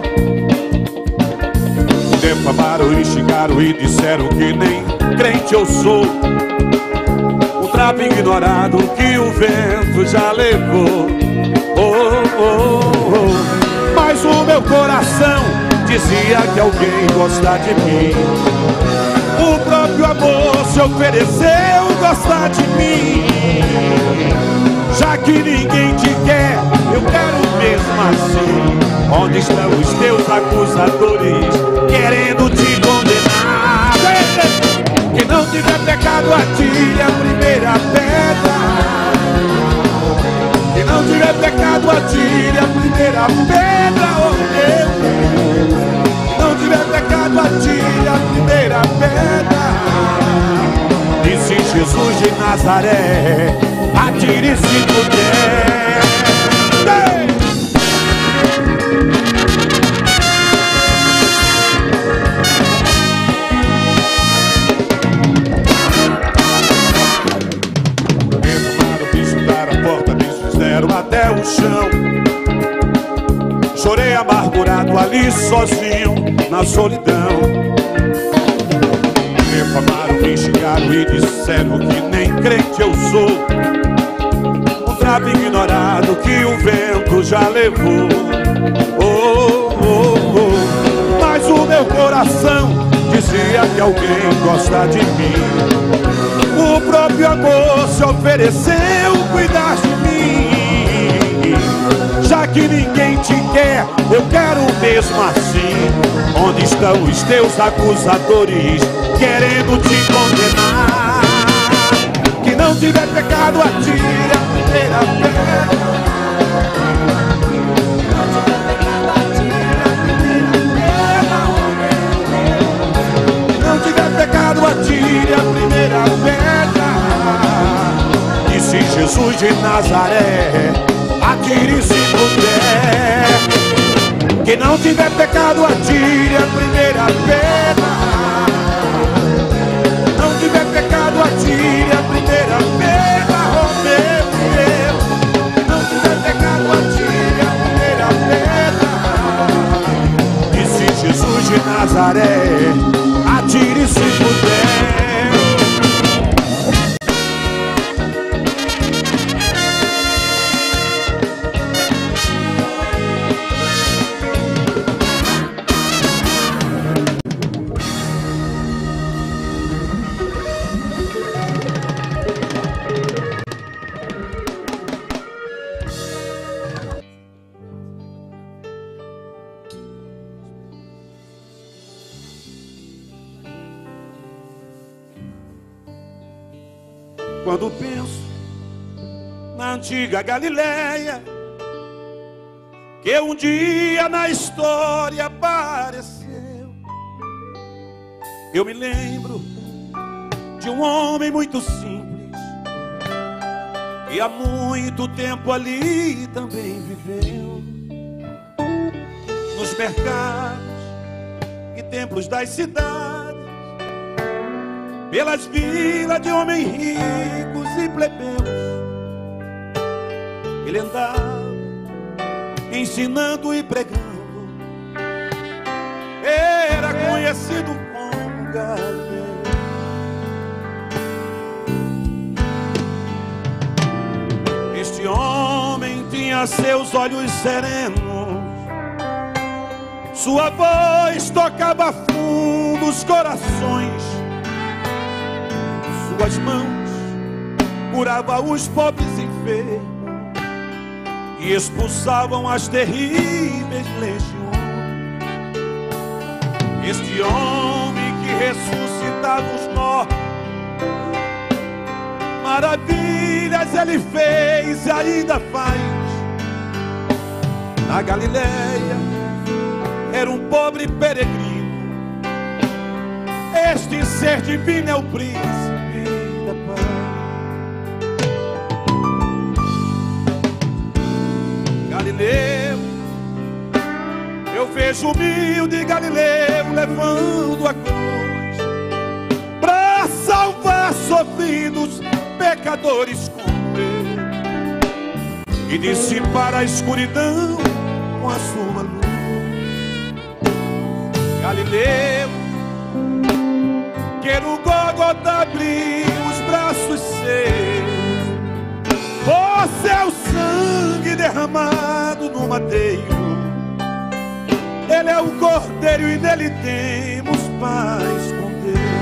defamaram e xingaram e disseram que nem crente eu sou, o trapo ignorado que o vento já levou. Oh, oh, oh. Mas o meu coração dizia que alguém gosta de mim, o próprio amor se ofereceu gostar de mim. Já que ninguém te quer, eu quero mesmo assim. Onde estão os teus acusadores querendo te condenar? Quem não tiver pecado, atire a primeira pedra. Quem não tiver pecado, atire a primeira pedra. Oh, meu Deus. Jesus de Nazaré, atire se puder. Perfumaram, pisotaram a porta, me fizeram até o chão. Chorei amargurado ali sozinho na solidão. Reclamaram, me xingaram e disseram que nem crente eu sou. Um trapo ignorado que o vento já levou. Oh, oh, oh. Mas o meu coração dizia que alguém gosta de mim. O próprio amor se ofereceu cuidar de mim. Já que ninguém te quer, eu quero mesmo assim. Onde estão os teus acusadores querendo te condenar? Que não tiver pecado, atire a primeira pedra. Não tiver pecado, atire a primeira pedra. Disse Jesus de Nazaré, atire se puder. Quem não tiver pecado, atire a primeira pedra. Não tiver pecado, atire a primeira pedra. Oh meu Deus, não tiver pecado, atire a primeira pedra. Disse Jesus de Nazaré, atire se puder. Quando penso na antiga Galileia, que um dia na história apareceu, eu me lembro de um homem muito simples, que há muito tempo ali também viveu. Nos mercados e templos das cidades, pelas vilas de homens ricos e plebeus, ele andava ensinando e pregando. Era conhecido como Galileu. Este homem tinha seus olhos serenos, sua voz tocava fundo os corações, suas mãos curavam os pobres enfermos e expulsavam as terríveis legiões. Este homem que ressuscitava os mortos, maravilhas ele fez e ainda faz. Na Galileia era um pobre peregrino, este ser divino é o príncipe da paz. Galileu, eu vejo humilde Galileu levando a cruz para salvar sofridos pecadores como eu, e dissipar a escuridão com a sua luz. Galileu, quero o Gólgota abrir os braços seus. Você é o sangue derramado no madeiro, ele é o cordeiro e nele temos paz com Deus.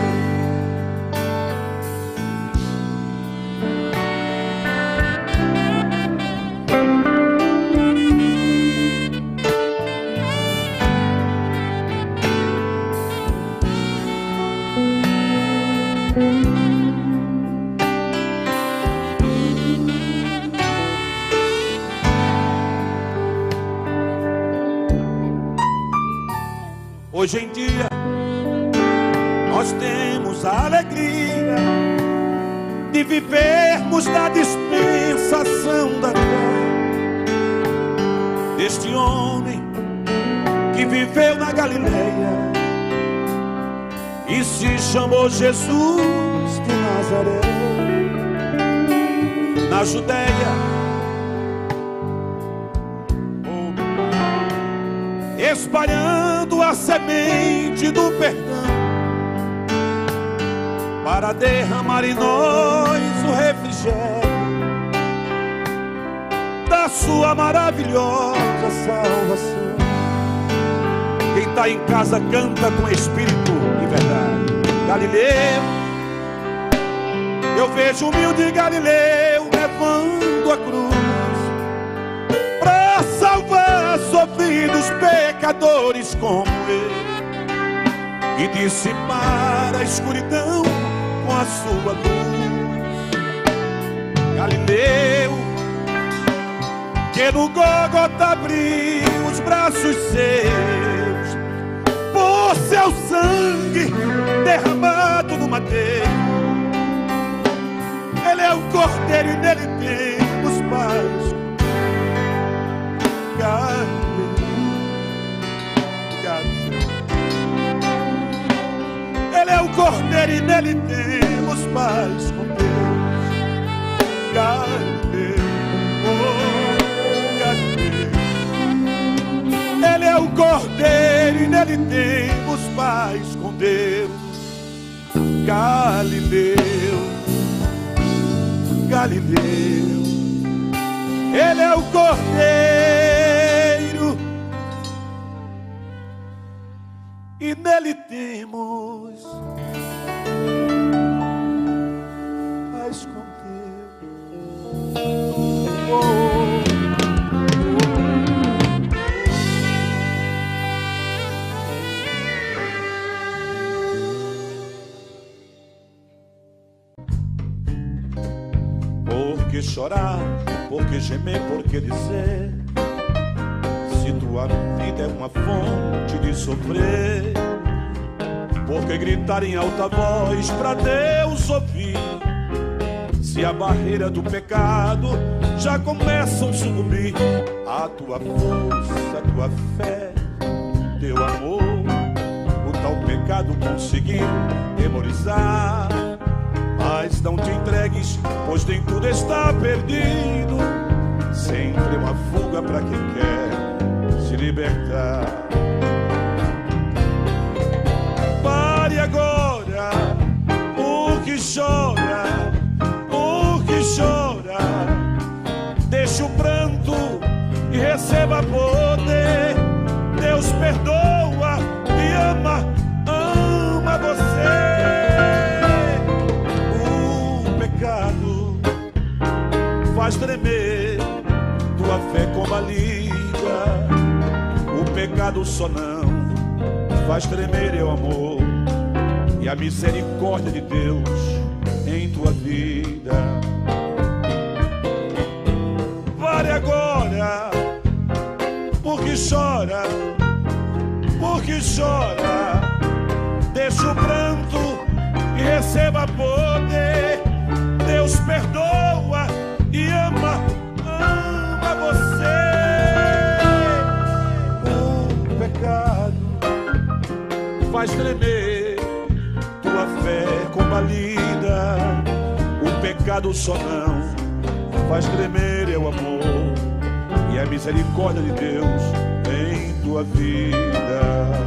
Hoje em dia nós temos a alegria e vivermos da dispensação da glória deste homem que viveu na Galileia e se chamou Jesus de Nazaré. Na Judéia, espalhando a semente do perdão para derramar em nós o refrigério da sua maravilhosa salvação. Quem está em casa canta com espírito e verdade. Galileu, eu vejo o humilde Galileu levando a cruz para salvar sofridos pecadores como ele e dissipar a escuridão com a sua luz. Galileu, que no Gólgota abriu os braços seus por seu sangue derramado no madeiro. Ele é o Cordeiro e nele temos paz. Ele é o Cordeiro e nele temos paz com Deus. Ele é o Cordeiro e nele temos paz com Deus. Galileu, Galileu, ele é o Cordeiro e nele temos paz com Deus. Oh, oh, oh. Por que chorar? Por que gemer? Por que dizer? Se tua vida é uma fonte de sofrer, por que gritar em alta voz pra Deus ouvir? Se a barreira do pecado já começa a sucumbir, a tua força, a tua fé, teu amor, o tal pecado conseguiu memorizar. Mas não te entregues, pois nem tudo está perdido. Sempre uma fuga para quem quer se libertar. Pare agora, o que chora, o que chora. Deixa o pranto e receba poder. Deus perdoa e ama, ama você. Faz tremer tua fé como a liga. O pecado só não faz tremer teu amor e a misericórdia de Deus em tua vida. Pare agora, porque chora, porque chora. Deixa o pranto e receba poder. Deus perdoa e ama, ama você. O pecado faz tremer tua fé como a lida. O pecado só não faz tremer teu amor e a misericórdia de Deus em tua vida.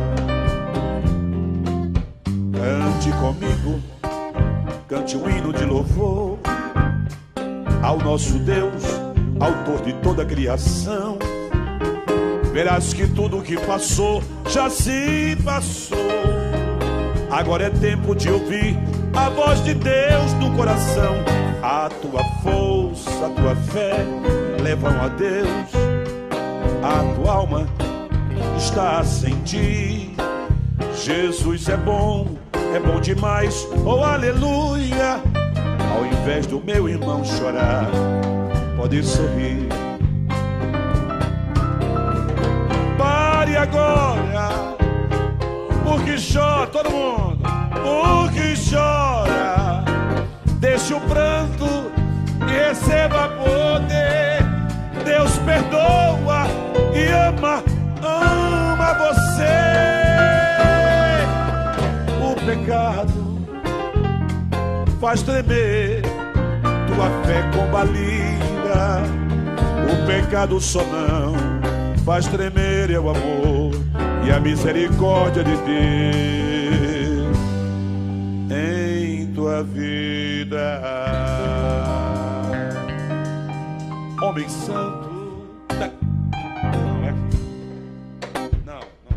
Cante comigo, cante um hino de louvor ao nosso Deus, autor de toda a criação. Verás que tudo que passou já se passou. Agora é tempo de ouvir a voz de Deus no coração. A tua força, a tua fé levam a Deus. A tua alma está sem ti. Jesus é bom, é bom demais, oh aleluia. Ao invés do meu irmão chorar, pode sorrir. Pare agora, porque chora todo mundo, porque chora. Deixa deixe o pranto e receba poder. Deus perdoa e ama, ama você. O pecado faz tremer tua fé combalida. O pecado só não faz tremer é o amor e a misericórdia de Deus em tua vida. Homem santo. Não, é? Não, não.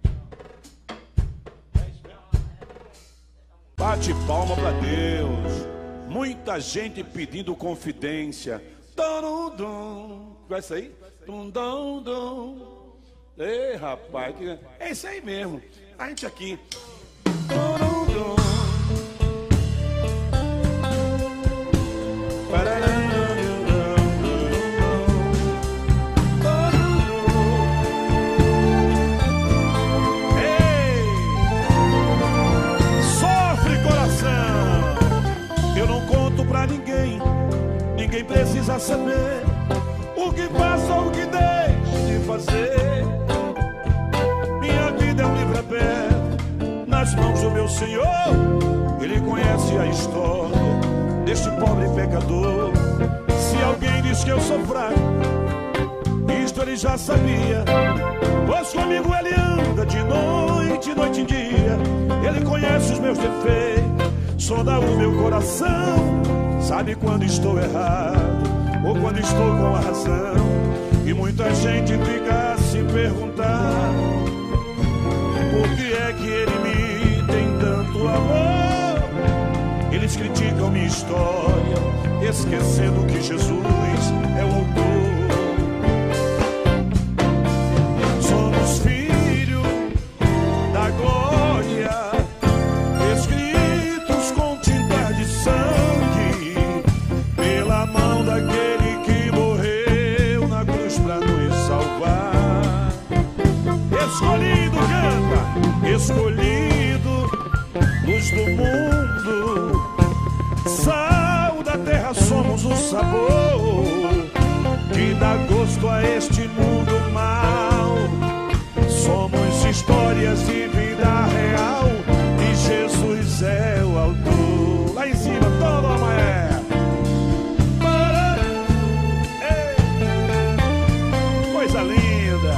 Bate palma pra Deus. Muita gente pedindo confidência. Dum, dum. Conhece aí? Dum, dum, dum. Ei, rapaz, é isso aí mesmo. A gente aqui. Dum, dum, dum. Pra ninguém, ninguém precisa saber o que faço ou o que deixo de fazer. Minha vida é um livro aberto nas mãos do meu Senhor. Ele conhece a história deste pobre pecador. Se alguém diz que eu sou fraco, isto ele já sabia, pois comigo ele anda de noite, noite em dia. Ele conhece os meus defeitos, sonda o meu coração, sabe quando estou errado ou quando estou com a razão. E muita gente fica a se perguntar por que é que ele me tem tanto amor. Eles criticam minha história, esquecendo que Jesus é o autor. Somos filhos da glória, escritos com tinta de sangue, pela mão daquele que morreu na cruz pra nos salvar. Escolhido, canta, escolhido, luz do mundo, sal da terra, somos o sabor que dá gosto a este mundo mau. Somos histórias de vida real e Jesus é o autor. Lá em cima, toda a maé. Coisa linda.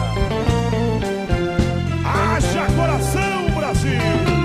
Haja coração, Brasil.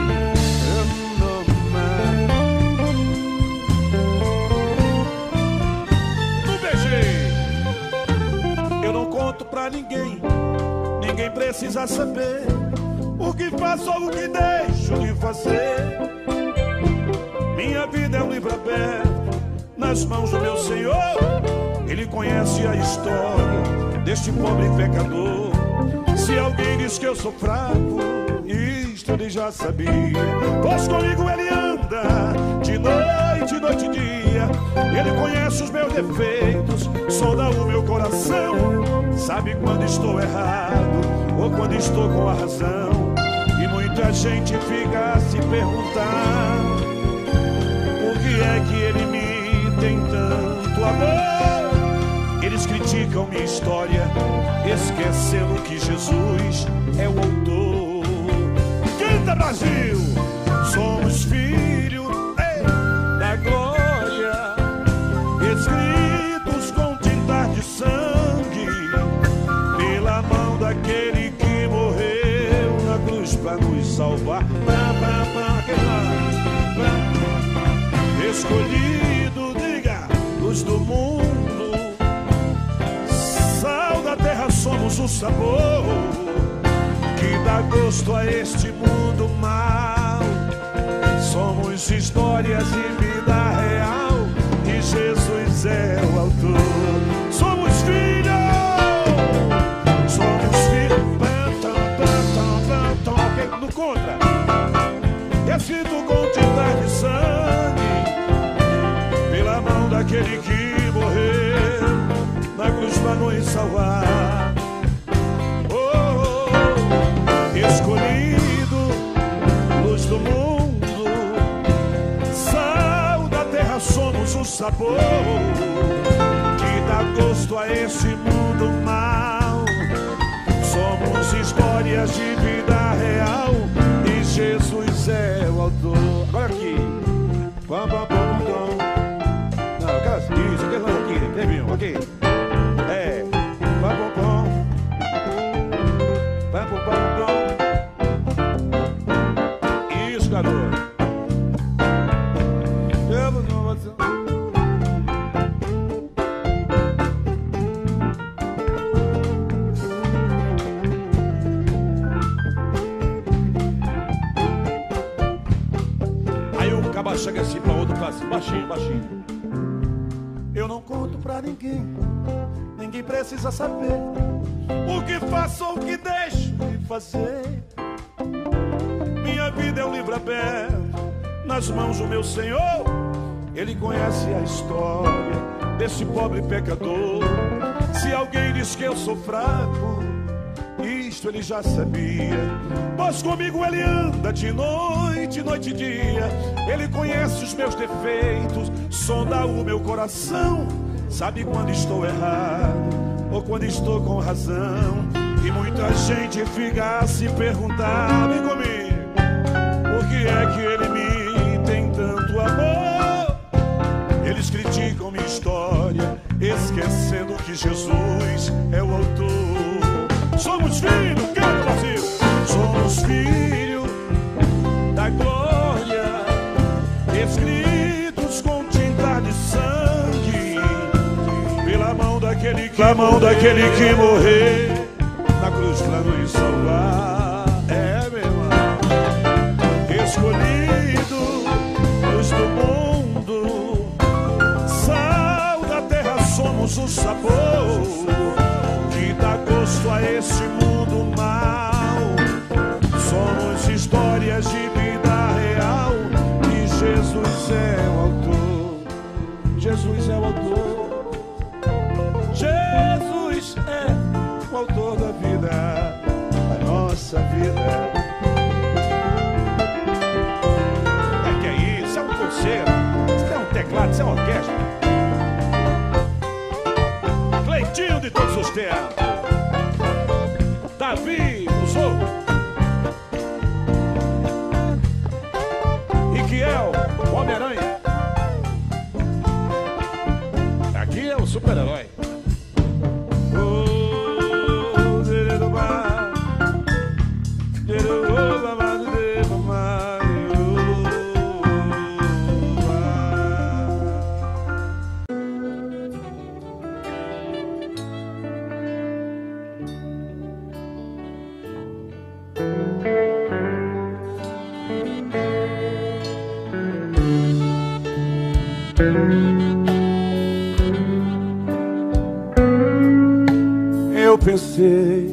Não beijei. Eu não conto pra ninguém, ninguém precisa saber o que faço ou o que deixo de fazer. Minha vida é um livro aberto nas mãos do meu Senhor. Ele conhece a história deste pobre pecador. Se alguém diz que eu sou fraco, isto ele já sabia, pois comigo ele anda de noite, noite e dia. Ele conhece os meus defeitos, sonda o meu coração, sabe quando estou errado ou quando estou com a razão. E muita gente fica a se perguntar por que é que ele me tem tanto amor. Eles criticam minha história, esquecendo que Jesus é o autor. Canta, Brasil! Somos filhos ei, da glória, escritos com tinta de sangue, pela mão daquele que morreu na cruz pra nos salvar. Pra, pra, pra, pra. Escolhido, diga, luz do mundo, sal da terra, somos o sabor que dá gosto a este mundo mau. Somos histórias de vida real e Jesus é o autor. Somos filhos, somos filhos. No contra, escrito com tinta de sangue, pela mão daquele que morreu na cruz pra nos salvar. Oh, oh, escolhido, luz do mundo, sal da terra, somos sabor que dá gosto a esse mundo mal. Somos histórias de vida real e Jesus é o autor. Agora aqui. Pam, pam, pam, pam. Não, aquela, isso, aquela aqui, terminou, aqui. É. Pam, pam, pam. Pam, pam, pam, pam. Isso, garoto. Eu não vou. Chega assim pra outro, assim, baixinho, baixinho. Eu não conto pra ninguém, ninguém precisa saber o que faço ou o que deixo de fazer. Minha vida é um livro aberto nas mãos do meu Senhor. Ele conhece a história desse pobre pecador. Se alguém diz que eu sou fraco, isto ele já sabia, pois comigo ele anda de noite, noite e dia. Ele conhece os meus defeitos, sonda o meu coração, sabe quando estou errado ou quando estou com razão. E muita gente fica a se perguntar, vem comigo, por que é que ele me tem tanto amor? Eles criticam minha história, esquecendo que Jesus é o autor. Somos filhos, quero Brasil. Somos filhos da glória, escritos com tinta de sangue, pela mão daquele que, mão morrer, daquele que morrer na cruz pra nos salvar. É, meu irmão, escolhido, luz do mundo, sal da terra, somos o sabor que dá gosto a esse mundo mal. Somos histórias de vida real e Jesus é o autor. Jesus é o autor. Jesus é o autor da vida, da nossa vida. É que é isso? Isso é um concerto, isso é um teclado, isso é uma orquestra. Cleitinho de todos os tempos, Davi, usou. Riquiel, o Homem-Aranha. Aqui é o super-herói. Eu pensei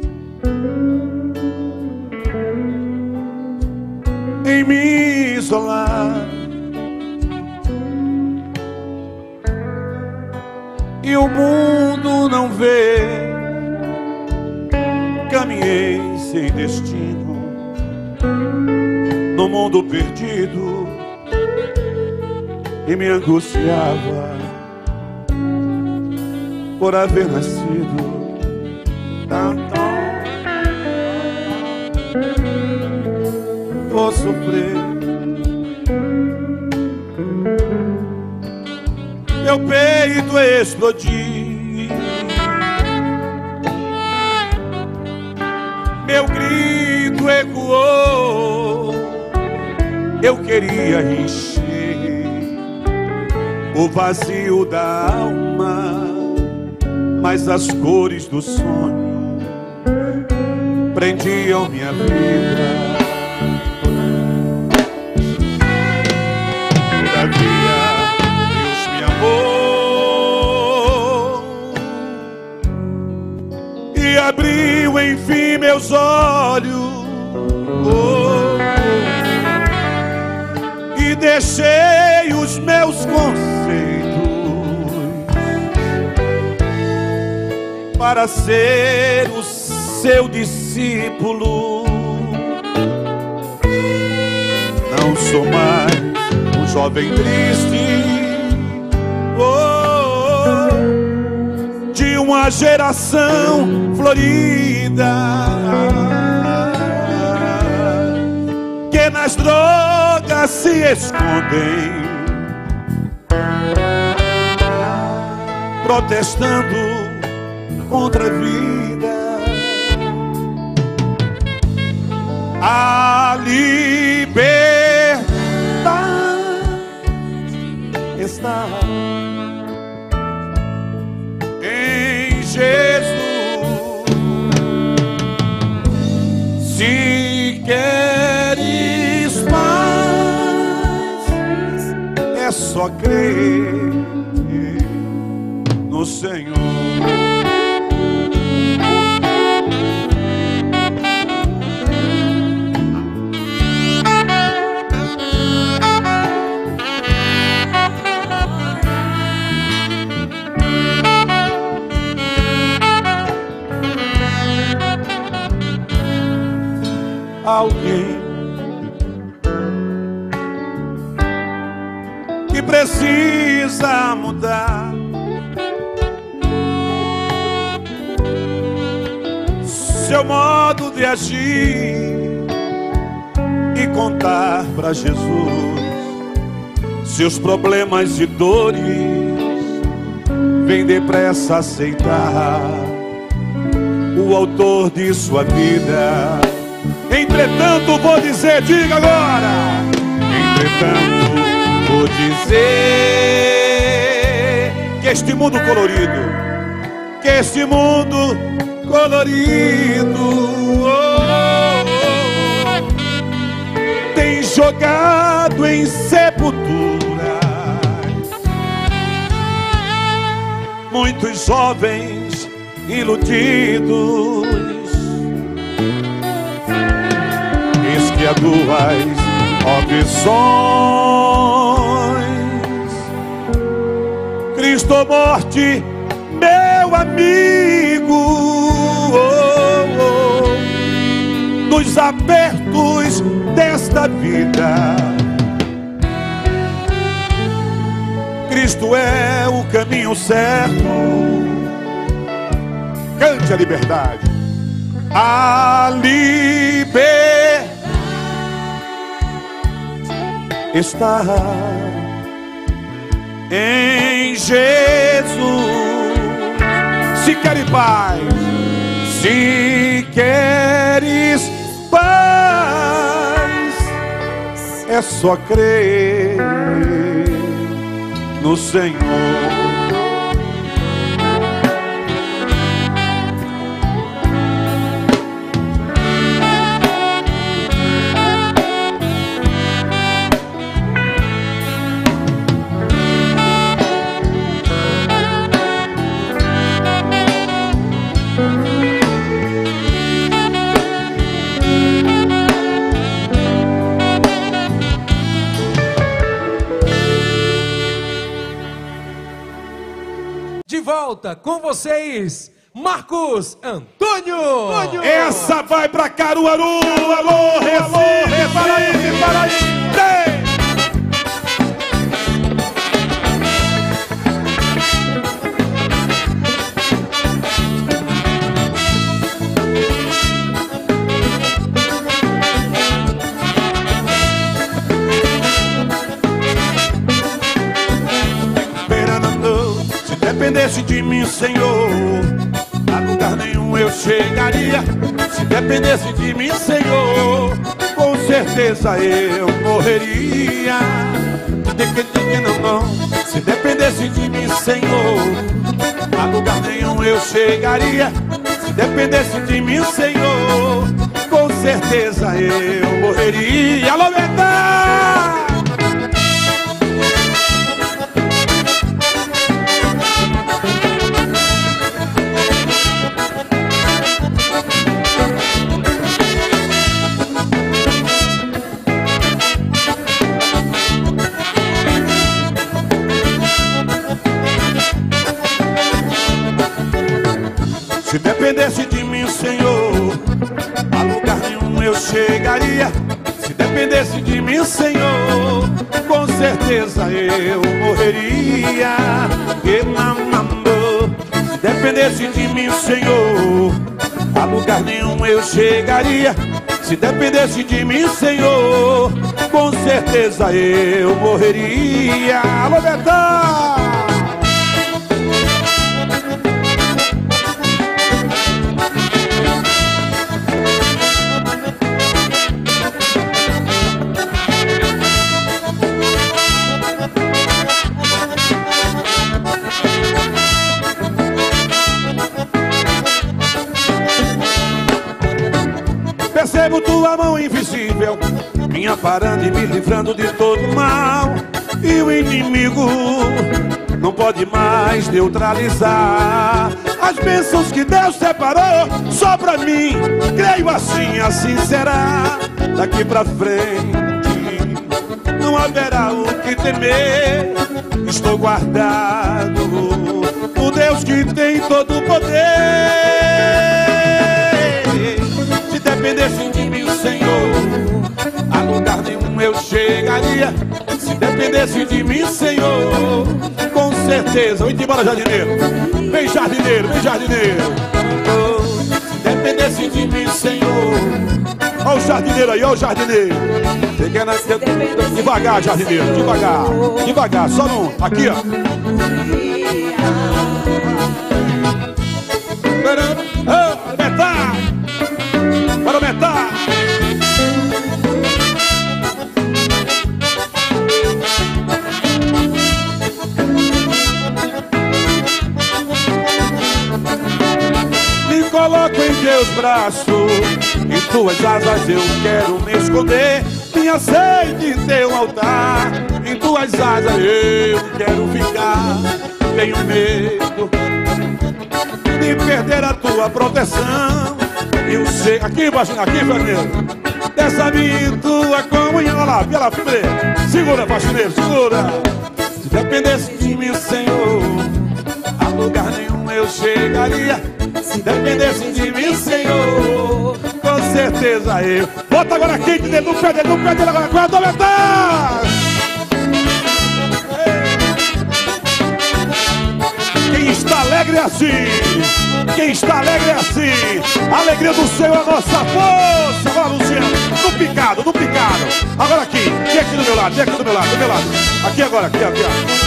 em me isolar e o mundo não vê. Caminhei sem destino no mundo perdido e me angustiava por haver nascido tanto. Vou sofrer, meu peito explodir, meu grito ecoou. Eu queria encher o vazio da alma, mas as cores do sonho prendiam minha vida. Todavia Deus me amou e abriu enfim meus olhos, oh, e deixei os meus conceitos para ser o seu discípulo. Não sou mais um jovem triste oh, de uma geração florida que nas drogas se escondem, protestando contra a vida. A liberdade está em Jesus. Se queres paz, é só crer no Senhor. Alguém que precisa mudar seu modo de agir e contar pra Jesus seus problemas e dores. Vem depressa aceitar o autor de sua vida. Entretanto vou dizer, diga agora. Entretanto vou dizer que este mundo colorido, que este mundo colorido oh, oh, tem jogado em sepulturas muitos jovens iludidos. Eis que há duas opções: Cristo ou morte, meu amigo. Oh, oh, nos apertos desta vida, Cristo é o caminho certo. Cante a liberdade. A liberdade está em Jesus. Se queres paz, se queres paz, é só crer no Senhor. Volta com vocês, Marcos Antônio. Antônio. Essa vai pra Caruaru. Alô, Recife, Paraíba, Paraíba. Se dependesse de mim, Senhor, a lugar nenhum eu chegaria. Se dependesse de mim, Senhor, com certeza eu morreria. Não, não. Se dependesse de mim, Senhor, a lugar nenhum eu chegaria. Se dependesse de mim, Senhor, com certeza eu morreria. Alô, Betão! Se dependesse de mim, Senhor, a lugar nenhum eu chegaria. Se dependesse de mim, Senhor, com certeza certeza eu morreria. Que mamambo, se dependesse de mim, Senhor, a lugar nenhum eu chegaria. Se dependesse de mim, Senhor, com certeza eu morreria. Alô, Betão! Percebo tua mão invisível me amparando e me livrando de todo mal. E o inimigo não pode mais neutralizar as bênçãos que Deus separou só pra mim. Creio assim, assim será. Daqui pra frente não haverá o que temer. Estou guardado por Deus que tem todo o poder. Se dependesse de mim, Senhor, a lugar nenhum eu chegaria. Se dependesse de mim, Senhor, com certeza. Vem embora, jardineiro. Vem, jardineiro, vem, jardineiro. Se dependesse de mim, Senhor. Olha o jardineiro aí, olha o jardineiro. Devagar, jardineiro, devagar. Devagar, só não. Aqui, ó. Oh, Betá! Para aumentar. Me coloco em teus braços, em tuas asas eu quero me esconder. Me aceite em teu altar, em tuas asas eu quero ficar. Tenho medo de perder a tua proteção. Eu sei, aqui embaixo, aqui, faxineiro, dessa minha tua comunhão. Olha lá, olha lá, primeiro. Segura, faxineiro, segura. Se dependesse de mim, Senhor, a lugar nenhum eu chegaria. Se dependesse de mim, Senhor, com certeza eu. Bota agora aqui, dentro do pé dele, no pé dele agora. Quanto aumentar? Quem está alegre é assim. Quem está alegre é assim. A alegria do Senhor é a nossa força. Agora, Luciano, no picado, no picado. Agora aqui, vem aqui do meu lado, vem aqui do meu lado, do meu lado. Aqui agora, aqui, aqui, ó.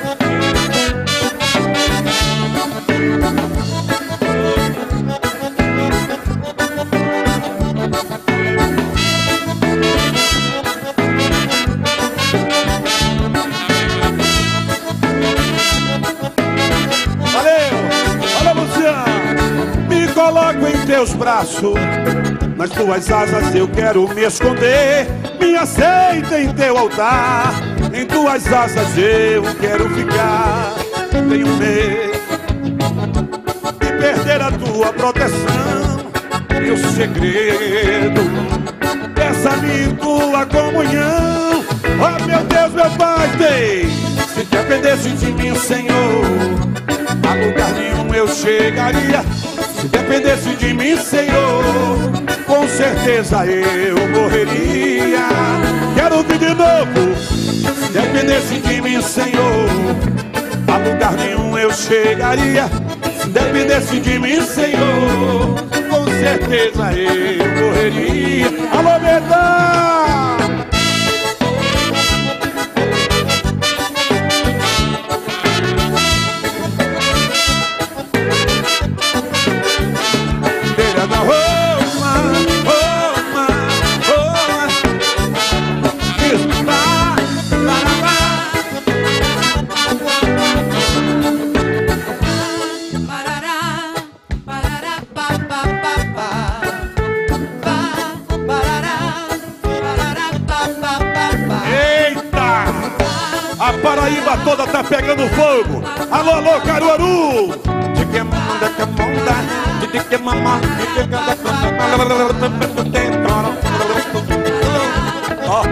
Coloco em teus braços, nas tuas asas eu quero me esconder. Me aceita em teu altar, em tuas asas eu quero ficar. Tenho medo de perder a tua proteção e o segredo dessa-me tua comunhão. Oh meu Deus, meu Pai, tem. Se dependesse de mim, Senhor, a lugar nenhum eu chegaria. Se dependesse de mim, Senhor, com certeza eu morreria. Quero ouvir de novo. Se dependesse de mim, Senhor, a lugar nenhum eu chegaria. Se dependesse de mim, Senhor, com certeza eu morreria. Alô, Betão! A Paraíba toda tá pegando fogo. Alô, alô, Caruaru. Ó.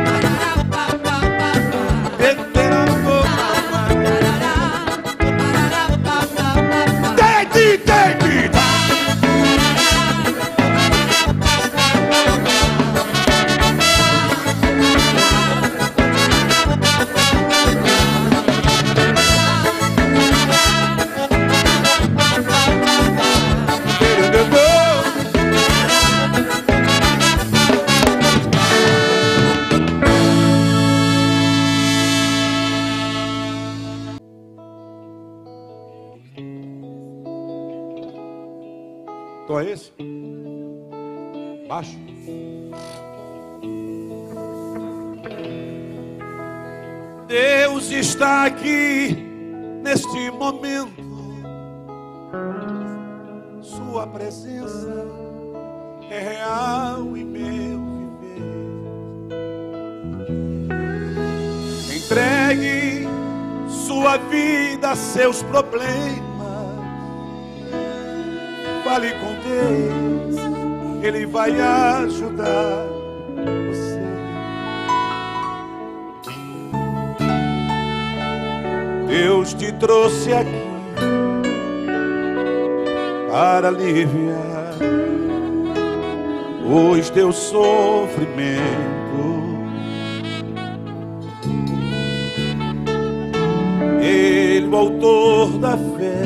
Take, take it. Tom é esse? Baixo. Deus está aqui neste momento. Sua presença é real em meu viver. Entregue sua vida, seus problemas. Fale com Deus, Ele vai ajudar você. Deus te trouxe aqui para aliviar os teus sofrimentos. Ele, o autor da fé,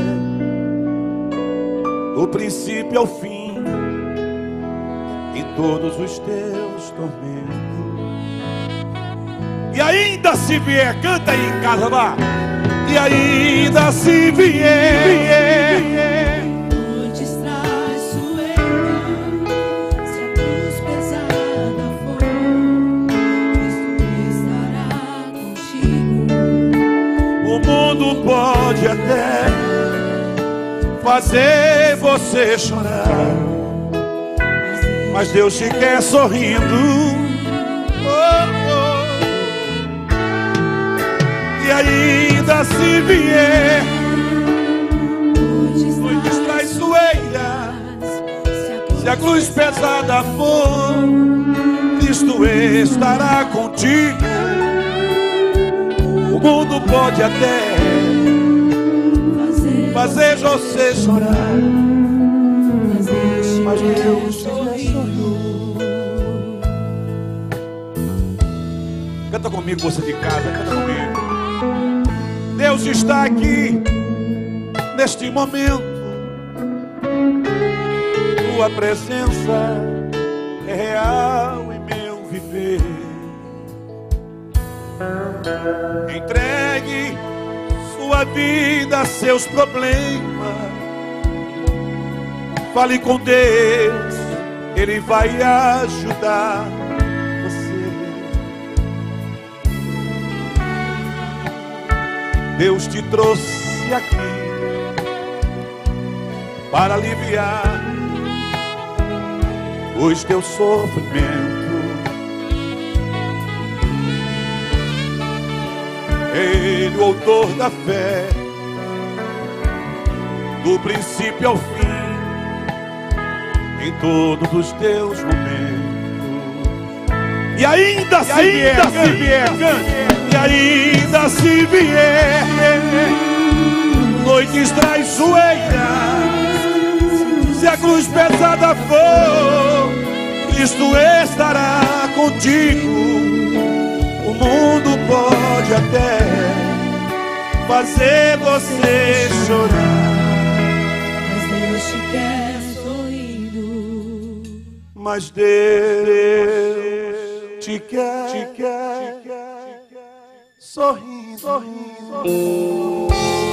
do princípio ao fim, em todos os teus tormentos. E ainda se vier, canta aí em casa, vá. E ainda se vier, vier, vier noites traiçoeiras, se a cruz pesada for, Cristo estará contigo. O mundo pode até fazer você chorar, mas Deus te quer sorrindo. E ainda se vier noites traiçoeiras, se a cruz pesada for, Cristo estará contigo. O mundo pode até fazer você chorar, mas Deus te sorriu. Canta comigo, você de casa, canta comigo. Deus está aqui neste momento. Tua presença é real em meu viver. Entregue sua vida, seus problemas. Fale com Deus, Ele vai ajudar você. Deus te trouxe aqui para aliviar os teus sofrimentos. Ele, o autor da fé, do princípio ao fim, em todos os teus momentos. E ainda se vier, se vier, e ainda se vier noites traiçoeiras, se a cruz pesada for, Cristo estará contigo. O mundo pode até fazer você chorar, Mas Deus te quer sorrindo. mas Deus te quer, te quer sorrindo, sorrindo.